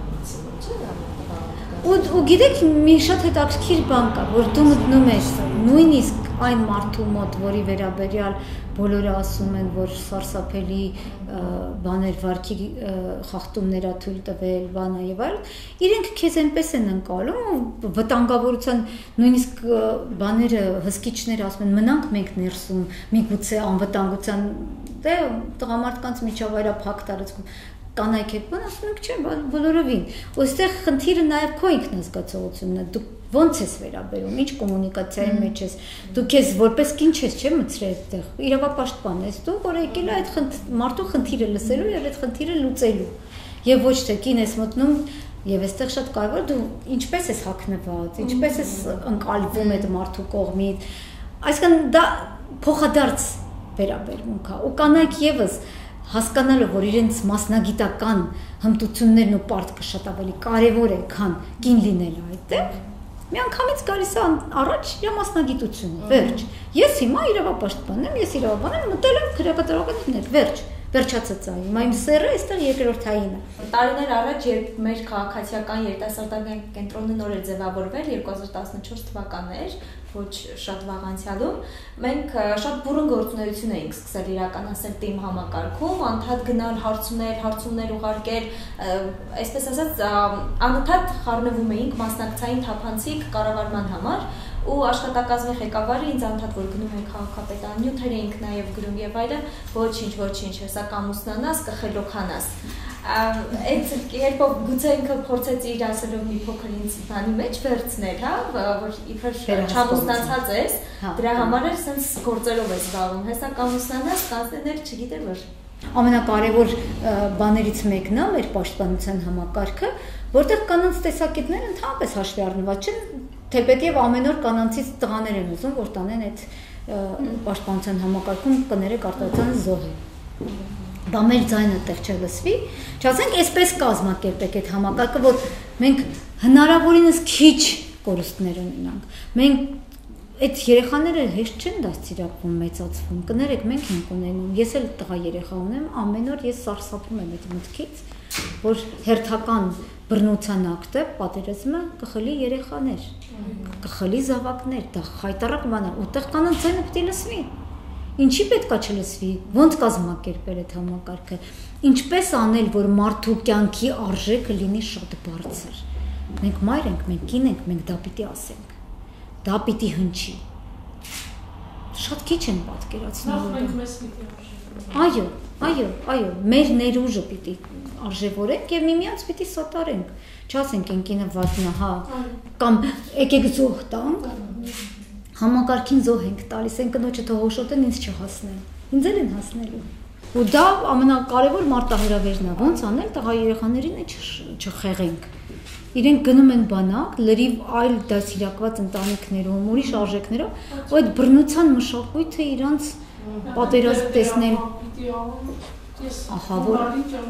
Ու գիտեք, մի շատ հետաքրքիր բան կա, որ դու մտնում ես նույնիսկ այն մարդու մոտ, որի վերաբերյալ բոլորը ասում են, որ սարսափելի բաներ վարքի խախտումներ ա թույլ տվել, բանը եւ այլն, իրենք քեզ այնպես են ընկալում, վտանգավորության նույնիսկ բաները հսկիչներ ասում են, մնանք մենք ներսում, միգուցե անվտանգության դե տղամարդկանց միջավայրափակ տարածքում կանայք եք բան ասում եք, չէ, բոլորովին։ Ու այստեղ խնդիրը նաև քո ինքնազգացողությունն է, դու ոնց ես վերաբերում, ինչ կոմունիկացիայի մեջ ես, դու քեզ որպես կին չես, չէ, մտցրել այդտեղ, իրավապաշտպան ես դու, որ եկել է այդ մարդու խնդիրը լսելու եւ այդ խնդիրը լուծելու։ Եվ ոչ թե կին ես մտնում եւ այստեղ շատ կարեւոր դու ինչպես ես հագնված, ինչպես ես ընկալվում այդ մարդու կողմից։ Այսինքն դա փոխադարձ վերաբերմունք է, ու կանայք եւս հասկանալով, որ իրենց մասնագիտական հմտություններն ու պարտքը շատ ավելի կարևոր է, քան կին լինելը այդտեղ, միանգամից գալիս է առաջ իր մասնագիտությունը, վերջ։ Ես հիմա իրավապաշտպան եմ, ես իրավաբան եմ, մտել եմ քրեակատարողական հիմնարկ, վերջ։ Վերջացած է, հիմա իմ սերը այստեղ երկրորդային է։ Տարիներ առաջ, երբ մեր քաղաքացիական երիտասարդական կենտրոնը նոր էր ձևավորվել 2014 թվականն էր, ոչ շատ վաղ անցյալում մենք շատ բուրըն գործունեություն էինք սկսել իրականացնել թիմ համակարգում, անդադ գնալ հարցումներ ուղարկել, այսպես ասած, անընդհատ խառնվում էինք մասնակցային թափանցիկ կառավարման համար ու աշխատակազմի ղեկավարը ինձ անդադ որ գնում ենք քաղաքապետարան նյութեր էինք նաև գրում եւ այլն, ոչինչ, հեսա կամուսնանաս, կխելոքանաս։ Այդ երբ գուցե ինքը փորձեց իր ասելով մի փոքր ինձ բանի մեջ վերցնել, հա, որ իբր չամուսնացած ես, դրա համար էլ sense գործերով ես զբաղվում, հեսա կամուսնանաս, կանցնել, չգիտեմ որ ամենակարևոր բաներից մեկն է մեր պաշտպանության համակարգը, որտեղ կանանց տեսակետները ընդհանրապես հաշվի առնված չեն, թեպետև ամեն օր կանանցից տղաներ են ուզում, որ տանեն այդ պաշտպանության համակարգում կներեք արտադրության զոհը։ Դա մեր ձայնը տեղ չլսվի, չասենք այսպես կազմակերպեք այդ համակարգը, որ մենք հնարավորինս քիչ կորուստներ ունենանք։ Մենք այդ երեխաները հեշտ չեն դաստիարակվում, մեծացվում։ Կներեք, մենք ենք ունենում։ Ես էլ տղա երեխա ունեմ, ամեն օր ես սարսափում եմ այդ մտքից, որ հերթական բռնության ակտը, պատերազմը կխլի երեխաներ, կխլի զավակներ, դա խայտարակ բան է, ուտեղ կանանց ձայնը պետք է լսվի։ Ինչի պետքա չլսվի, ոնց կազմակերպել այդ համակարգը, ինչպես անել, որ մարդու կյանքի արժեքը լինի շատ բարձր։ Մենք մայր ենք, մենք կին ենք, մենք դա պիտի ասենք, դա պիտի հնչի։ Շատ քիչ են պատկերացնում։ Նախ մենք մեզ պիտի արժևորենք։ Այո, մեր ներուժը պիտի արժևորենք եւ միմյանց պիտի սատարենք։ Չասենք ինքինը վատնա, հա, կամ եկեք զոհ տանք։ Համակարգին զոհ ենք տալիս, են կնոջը թող հոշոտեն ինձ չհասնեն։ Ինձ էլ են հասնելու։ Ու դա ամենակարևոր մարտահրավերն է, ոնց անել տղա երեխաներին չխեղենք։ Իրենք գնում են բանակ, լրիվ այլ դասիրակված ընտանիքներում, ուրիշ արժեքներով, ու այդ բռնության մշակույթը իրանց պատերազմ տեսնել։ Ահա որ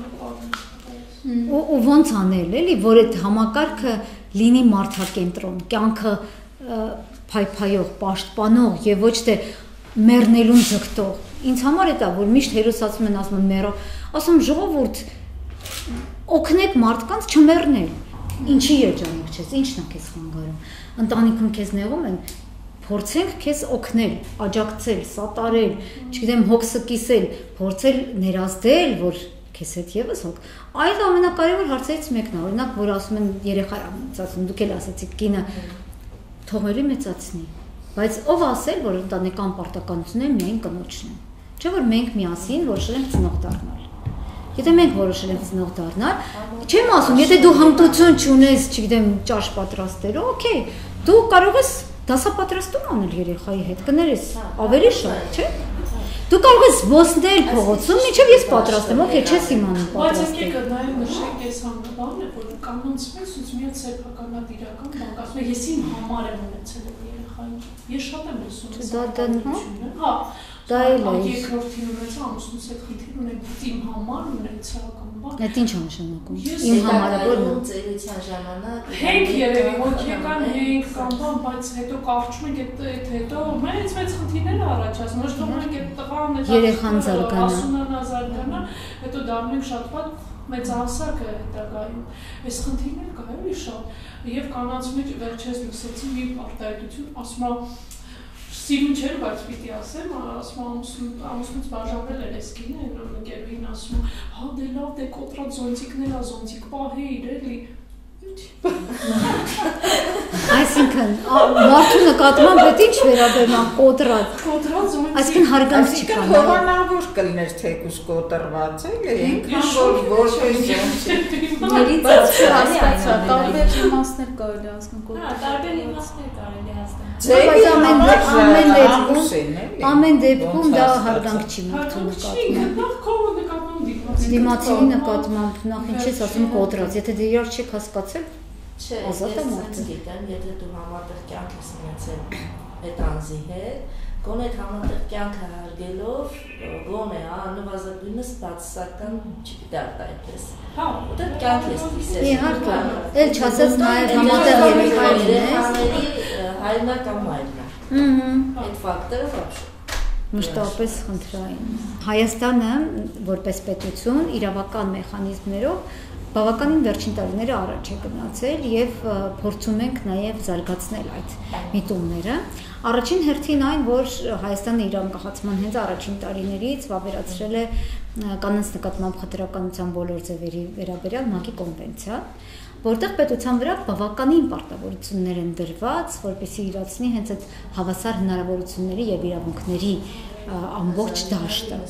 ու ոնց անել, էլի, որ այդ համակարգը լինի մարդակենտրոն, կյանքը փայփայող, պաշտպանող եւ ոչ թե մեռնելուն ձգտող։ Ինձ համար է դա, որ միշտ հերոսացում են ասում մեռող, ասում ժողովուրդ օգնեք մարդկանց չմեռնել։ Ինչի երջանիկ չես, ինչն է քեզ խանգարում։ Ընտանիքում քեզ նեղում են, փորձենք քեզ օգնել, աջակցել, սատարել, չգիտեմ, հոգսը կիսել, փորձել ներազդել, որ քեզ հետ եւս հոգ։ Այդ ամենակարևոր հարցերից մեկն է, օրինակ, որ ասում են երեխա, ասում դուք էլ ասացիք, կինը թողերի մեծացնի, բայց ով ասել, որ ընտանեկան պարտականությունը միայն կնոջն է։ Չէ՞ որ մենք միասին որոշել ենք ծնող դառնալ։ Եթե մենք որոշել ենք ծնող դառնալ, չեմ ասում, եթե դու հմտություն չունես, չգիտեմ, ճաշ պատրաստելու, օքեյ, դու կարող ես դասապատրաստում անել երեխայի հետ, կներես ավելի շատ, չէ՞։ Դու կարող ես զբոսնել փողոցում, մինչև ես պատրաստեմ, օքեյ, չես իմանում պատրաստել։ Բայց եկեք նաև նշենք այս հանգամանն է, որ կանոնց մեջ ցույց սեփականատիրական բանկ, ասում եմ, ես իմ համար եմ ունեցել երեխային։ Ես շատ եմ լսում։ Հա, դա էլ է։ Երկրորդին ունեցա, ամուսնուս հետ խնդիր ունեմ, իմ համար ունեցա կամ բան։ Այդ ինչ է նշանակում։ Իմ համարը որն է։ Ծերության ժամանակ հենք երևի հոգեկան հենք կամ բան, բայց հետո կարճում ենք այդ հետո մեծ խնդիրներ առաջացնում, ոչ թե մենք այդ տղան երեխան զարգանա, զարգանա, հետո դառնենք շատ բան մեծահասակ է հետագայում։ Այս խնդիրներ կա էլի շատ։ Եվ կանանց մեջ վերջերս լսեցի մի արտահայտություն, ասում է սիրուն չէր, բայց պիտի ասեմ, ասում ամուսնուց բաժանվել էր այս կինը, ընկերուհին ասում, հա դե լավ, դե կոտրած զոնտիկներ ա, զոնտիկ պահեիր էլի։ Այսինքն, մարդու նկատմամբ հետ ինչ վերաբերման կոտրած զոնտիկ։ Այսինքն հարգանք չկա։ Հովանավոր կլներ թեկուս կոտրված էլի, այնքան որ տարբեր իմաստներ կարելի ասկան կոտրած։ Հա, տարբեր իմաստներ կարելի ասկան։ Ամեն դեպքում դա հարգանք չի մարդու նկատմամբ։ Դիմացինի նկատմամբ նախ ինչ ես ասում կոտրած, եթե դե իրար չեք հասկացել, չէ, ես գիտեմ, եթե դու համատեղ կյանք ես ունեցել այդ անձի հետ, գոնե այդ համատեղ կյանքը հարգելով, գոնե նվազագույնս բացասական չպիտի արտահայտես։ Հա, դա կյանք ես ստիսել։ Իհարկե, էլ չասած նաև համատեղ երեխաների հայրնա կամ մայրնա։ Այդ ֆակտորը вообще մշտապես խնդրային։ Հայաստանը որպես պետություն իրավական մեխանիզմներով բավականին վերջին տարիները առաջ է գնացել եւ փորձում ենք նաեւ զարգացնել այդ միտումները։ Առաջին հերթին այն, որ Հայաստանը իր անկախացման հենց առաջին տարիներից վավերացրել է կանանց նկատմամբ խտրականության բոլոր ձևերի վերաբերյալ ՄԱԿ-ի կոնվենցիա, որտեղ պետության վրա բավականին պարտավորություններ են դրված, որպեսզի իրացնի հենց այդ հավասար հնարավորությունների եւ իրավունքների ամբողջ դաշտը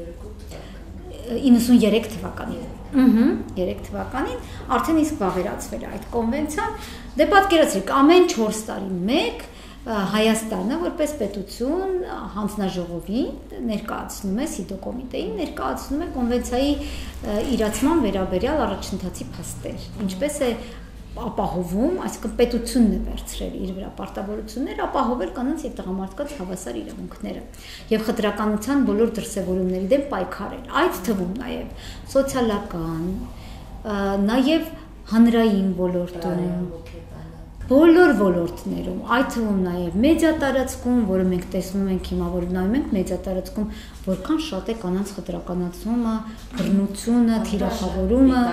93 թվականին։ 3 թվականին արդեն իսկ վավերացվել է այդ կոնվենցիան։ Դե պատկերացրեք, ամեն 4 տարի մեկ Հայաստանը որպես պետություն հանձնաժողովին ներկայացնում է ՍԻԴՕ կոմիտեին, ներկայացնում է կոնվենցիայի իրացման վերաբերյալ առաջընթացի փաստեր, ինչպես է ապահովում, այսինքն պետությունն է վերցրել իր վրա պարտավորություններ ապահովել կանանց եւ տղամարդկանց հավասար իրավունքները եւ խտրականության բոլոր դրսեւորումների դեմ պայքարել, այդ թվում նաեւ սոցիալական, նաեւ հանրային ոլորտում, բոլոր ոլորտներում, այդ թվում նաև մեդիա տարածքում, որը մենք տեսնում ենք հիմա, որ նայում ենք մեդիա տարածքում, որքան շատ է կանանց խտրականացումը, բռնությունը, թիրախավորումը,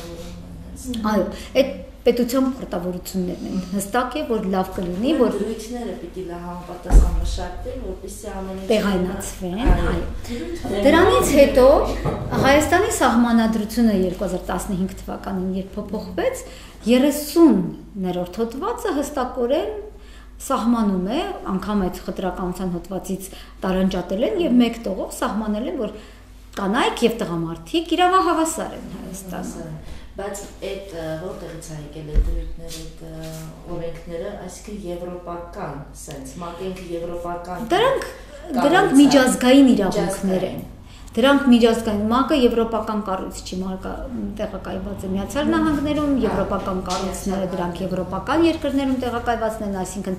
այո, այդ պետության պարտավորություններն են։ Հստակ է, որ լավ կլինի, որ դրույթները պիտի համապատասխան մշակվեն, որպեսզի ամեն ինչ տեղայնացվեն, այո։ Դրանից հետո Հայաստանի սահմանադրությունը 2015 թվականին երբ փոփոխվեց, 30-րդ հոդվածը հստակորեն սահմանում է, անգամ այդ խտրականության հոդվածից տարանջատել են եւ մեկ տողով սահմանել են, որ կանայք եւ տղամարդիկ իրավահավասար են Հայաստանում։ Բայց այդ որտեղից է եկել այդ դրույթները, այդ օրենքները, այսինքն եվրոպական sense, ՄԱԿ-ը եվրոպական։ Դրանք միջազգային իրավունքներ են։ Դրանք միջազգային ՄԱԿ-ը եվրոպական կառույց չի, տեղակայված է Միացյալ Նահանգներում, եվրոպական կառույցները դրանք եվրոպական երկրներում տեղակայված են, այսինքն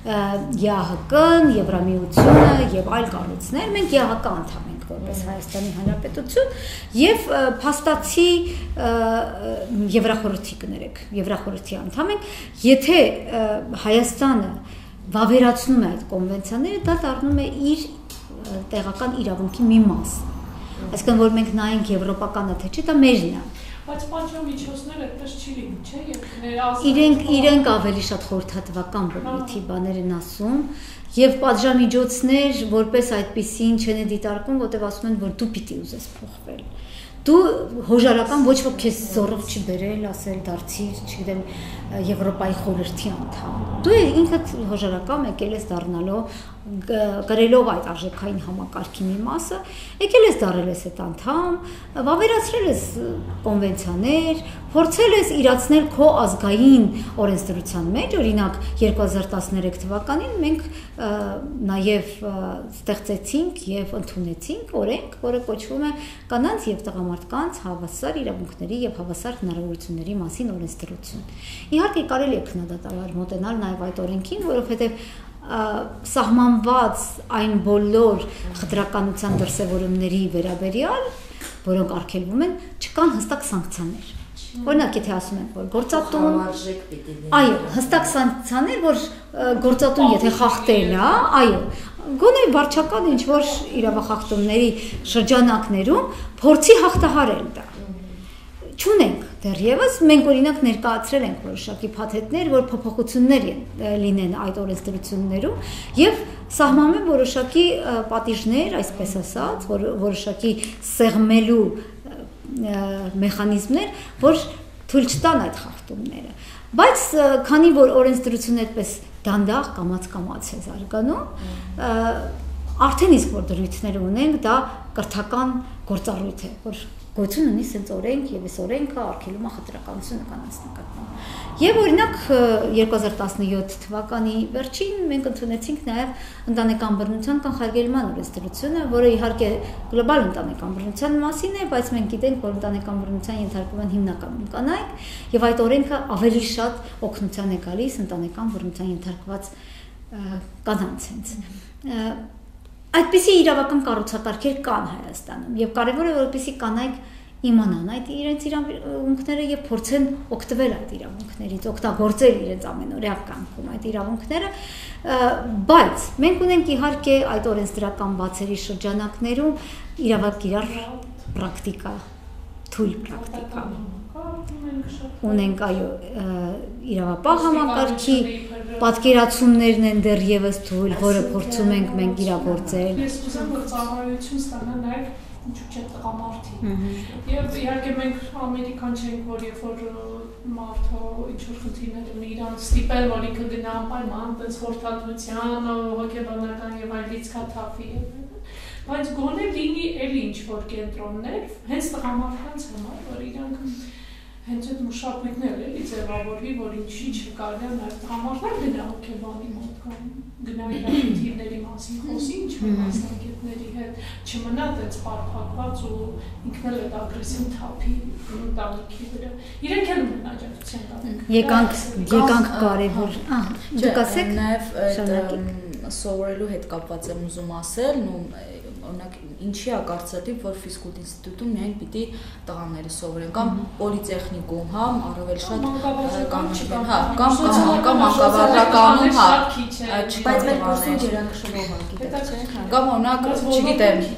ԵԱՀԿ-ն, Եվրամիությունը եւ այլ կառույցներ, մենք ԵԱՀԿ անդամ ենք որպես Հայաստանի Հանրապետություն եւ փաստացի Եվրախորհրդի կներեք, Եվրախորհրդի անդամ ենք, եթե Հայաստանը վավերացնում է այդ կոնվենցիաները, դա դառնում է իր տեղական իրավունքի մի մաս։ Այսինքն որ մենք նայենք եվրոպականը թե չէ, դա մերն է։ Բայց պատժամիջոցները այդպես չի լինի, չէ՞, երբ ներասում։ Իրենք ավելի շատ խորհրդատվական բնույթի բաներ են ասում եւ պատժամիջոցներ որպես այդպեսին չեն դիտարկում, որտեղ ասում են, որ դու պիտի ուզես փոխվել։ Դու հոժարական ոչ ոք քեզ զորով չի բերել, ասել դարձիր, չգիտեմ, Եվրոպայի խորհրդի անդամ։ Դու ինքդ հոժարական եկել ես դառնալով գրելով այդ արժեքային համակարգի մի մասը, եկել ես դառել ես այդ անդամ, վավերացրել ես կոնվենցիաներ, փորձել ես իրացնել քո ազգային օրենսդրության մեջ, օրինակ 2013 թվականին մենք նաև ստեղծեցինք եւ ընդունեցինք օրենք, որը կոչվում է կանանց եւ տղամարդկանց հավասար իրավունքների եւ հավասար հնարավորությունների մասին օրենսդրություն։ Իհարկե կարելի է քննադատաբար մոտենալ նաև այդ օրենքին, որովհետև սահմանված այն բոլոր խտրականության դրսևորումների վերաբերյալ, որոնք արգելվում են, չկան հստակ սանկցիաներ։ Օրինակ, եթե ասում են, որ գործատուն, այո, հստակ սանկցիաներ, որ գործատուն եթե խախտել է, այո, գոնե վարչական ինչ որ իրավախախտումների շրջանակներում փորձի հաղթահարել դա։ Չունենք դեռևս, մենք օրինակ ներկայացրել ենք որոշակի փաթեթներ, որ փոփոխություններ լինեն այդ օրենսդրություններում եւ սահմանում որոշակի պատիժներ, այսպես ասած, որոշակի սեղմելու մեխանիզմներ, որ թույլ չտան այդ խախտումները։ Բայց քանի որ օրենսդրությունը այդպես դանդաղ կամաց է զարգանում, արդեն իսկ որ դրույթներ ունենք, դա կրթական գործառույթ է, որ գոյություն ունի sense օրենք եւ այս օրենքը արգելում է խտրականությունը կանանց նկատմամբ։ Եվ օրինակ 2017 թվականի վերջին մենք ընդունեցինք նաեւ ընտանեկան բռնության կանխարգելման օրենսդրությունը, որը իհարկե գլոբալ ընտանեկան բռնության մասին է, բայց մենք գիտենք, որ ընտանեկան բռնության ենթարկվում են հիմնականում կանայք, եւ այդ օրենքը ավելի շատ օգնության է գալիս ընտանեկան բռնության ենթարկված կանանց հենց։ Այդպիսի իրավական կառուցակարգեր կան Հայաստանում եւ կարեւոր է որպեսզի կանայք իմանան այդ իրենց իրավունքները եւ փորձեն օգտվել այդ իրավունքներից, օգտագործել իրենց ամենօրյա կյանքում այդ իրավունքները, բայց մենք ունենք իհարկե այդ օրենսդրական բացերի շրջանակներում իրավակիրառ պրակտիկա, թույլ պրակտիկա, ունենք այո իրավապահ համակարգի պատկերացումներն են դեռևս թույլ, որը փորձում ենք մենք իրագործել։ Ես ուզում եմ ծառայություն ստանալ նաև ինչու՞ չէ տղամարդի։ Եվ իհարկե մենք ամերիկան չենք, որ երբ որ մարդը ինչ-որ խնդիրներ ունի, իրան ստիպել, որ ինքը գնա անպայման այդպես խորհրդատվության, հոգեբանական եւ այլ լիցքաթափի։ Բայց գոնե լինի էլ ինչ-որ կենտրոններ, հենց տղամարդկանց համար, որ իրանք հենց այդ մշակույթներ էլի ձևավորվի, որ ինչի չկարելի է նաև տղամարդներ գնա հոգեբանի մոտ կամ գնա իր խնդիրների մասին խոսի ինչ-որ մասնագետների հետ, չմնա այդպես պարփակված ու ինքն էլ այդ ագրեսիվ թափի ընտանիքի վրա։ Իրենք էլ ունեն աջակցության տանիք։ Եկանք կարևոր։ Դուք ասեք նաև սովորելու հետ կապված եմ ուզում ասել, օրինակ ինչի է կարծրատիպ, որ ֆիզկուլտ ինստիտուտում միայն պիտի տղաները սովորեն կամ պոլիտեխնիկում, հա, առավել շատ կամ մանկավարժականում, հա, բայց մեր կուրսում ջրանքշվող է, գիտեք, չէ՞։ Կամ օրինակ, չգիտեմ,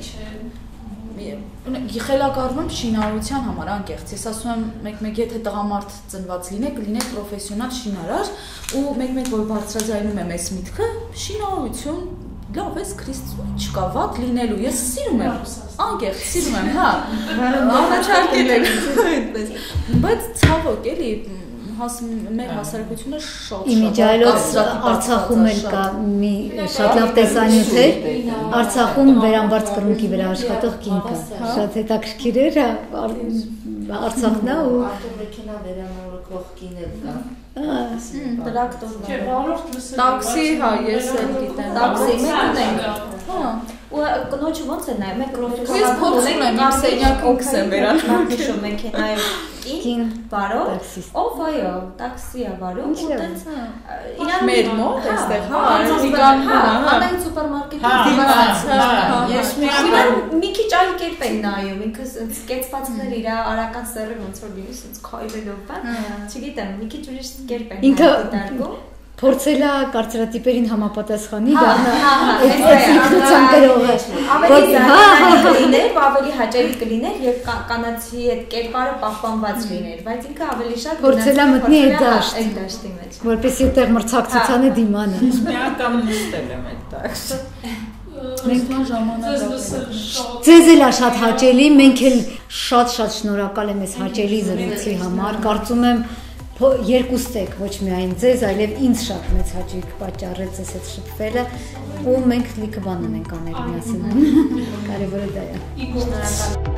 խելագարվում եմ շինարարության համար անկեղծ։ Ես ասում եմ, մեկ-մեկ եթե տղամարդ ծնված լինեք պրոֆեսիոնալ շինարար ու մեկ-մեկ որ բարձրաձայնում եմ այս միտքը, շինարարություն լավ էս քրիստոսի չկա վատ լինելու։ Ես սիրում եմ, անկեղծ սիրում եմ, հա։ Առաջարկել այդպես։ Բայց ցավոք էլի մեր հասարակությունը շատ Իմիջիայլոց Արցախում էլ կա մի շատ լավ տեսանյութ է, Արցախում վերամբարձ կռունկի վրա աշխատող կին կա, շատ հետաքրքիր էր, Արցախն է ու ավտոմեքենա վերանորոգող կին էլ կա։ Տրակտոր։ Չէ, վարորդ լսել։ Տաքսի, հա, ես էլ գիտեմ։ Տաքսի մենք ունենք։ Հա։ Ու կնոջը ոնց է նայ, մենք Ես փորձում եմ իմ սենյակում քսեմ վերանորոգել մեքենայով կին վարող, ով այո, տաքսի է վարում, ու տենց իրան մեր մոտ այստեղ, հա, Արենիկան, հա, անային սուպերմարկետում Ես մի քիչ այլ կերպ են նայում, ինքը սկեցվածքներ իր արական սեռը ոնց որ լինի, սենց քայլելով բան, չգիտեմ, մի քիչ ուրիշ կերպ են դիտարկում։ Փորձելա կարծրատիպերին համապատասխանի դա ինքնության գրողը ավելի զարգանալի կլիներ, ավելի հաճելի կլիներ եւ կանացի այդ կերպարը պահպանված լիներ, բայց ինքը ավելի շատ փորձելա մտնի այդ դաշտի մեջ, որպեսզի այդտեղ մրցակցությանը դիմանը։ մի անգամ նստել եմ այդտեղ։ Մենք ժամանակ Ձեզ էլ է շատ հաճելի, մենք էլ շատ շնորհակալ եմ այս հաճելի զրույցի համար, կարծում եմ երկուստ եք, ոչ միայն ձեզ, այլև ինձ շատ մեծ հաճույք պատճառեց ձեզ հետ շփվելը ու մենք լիքը բան ունենք անել միասին։ Կարևորը դա է։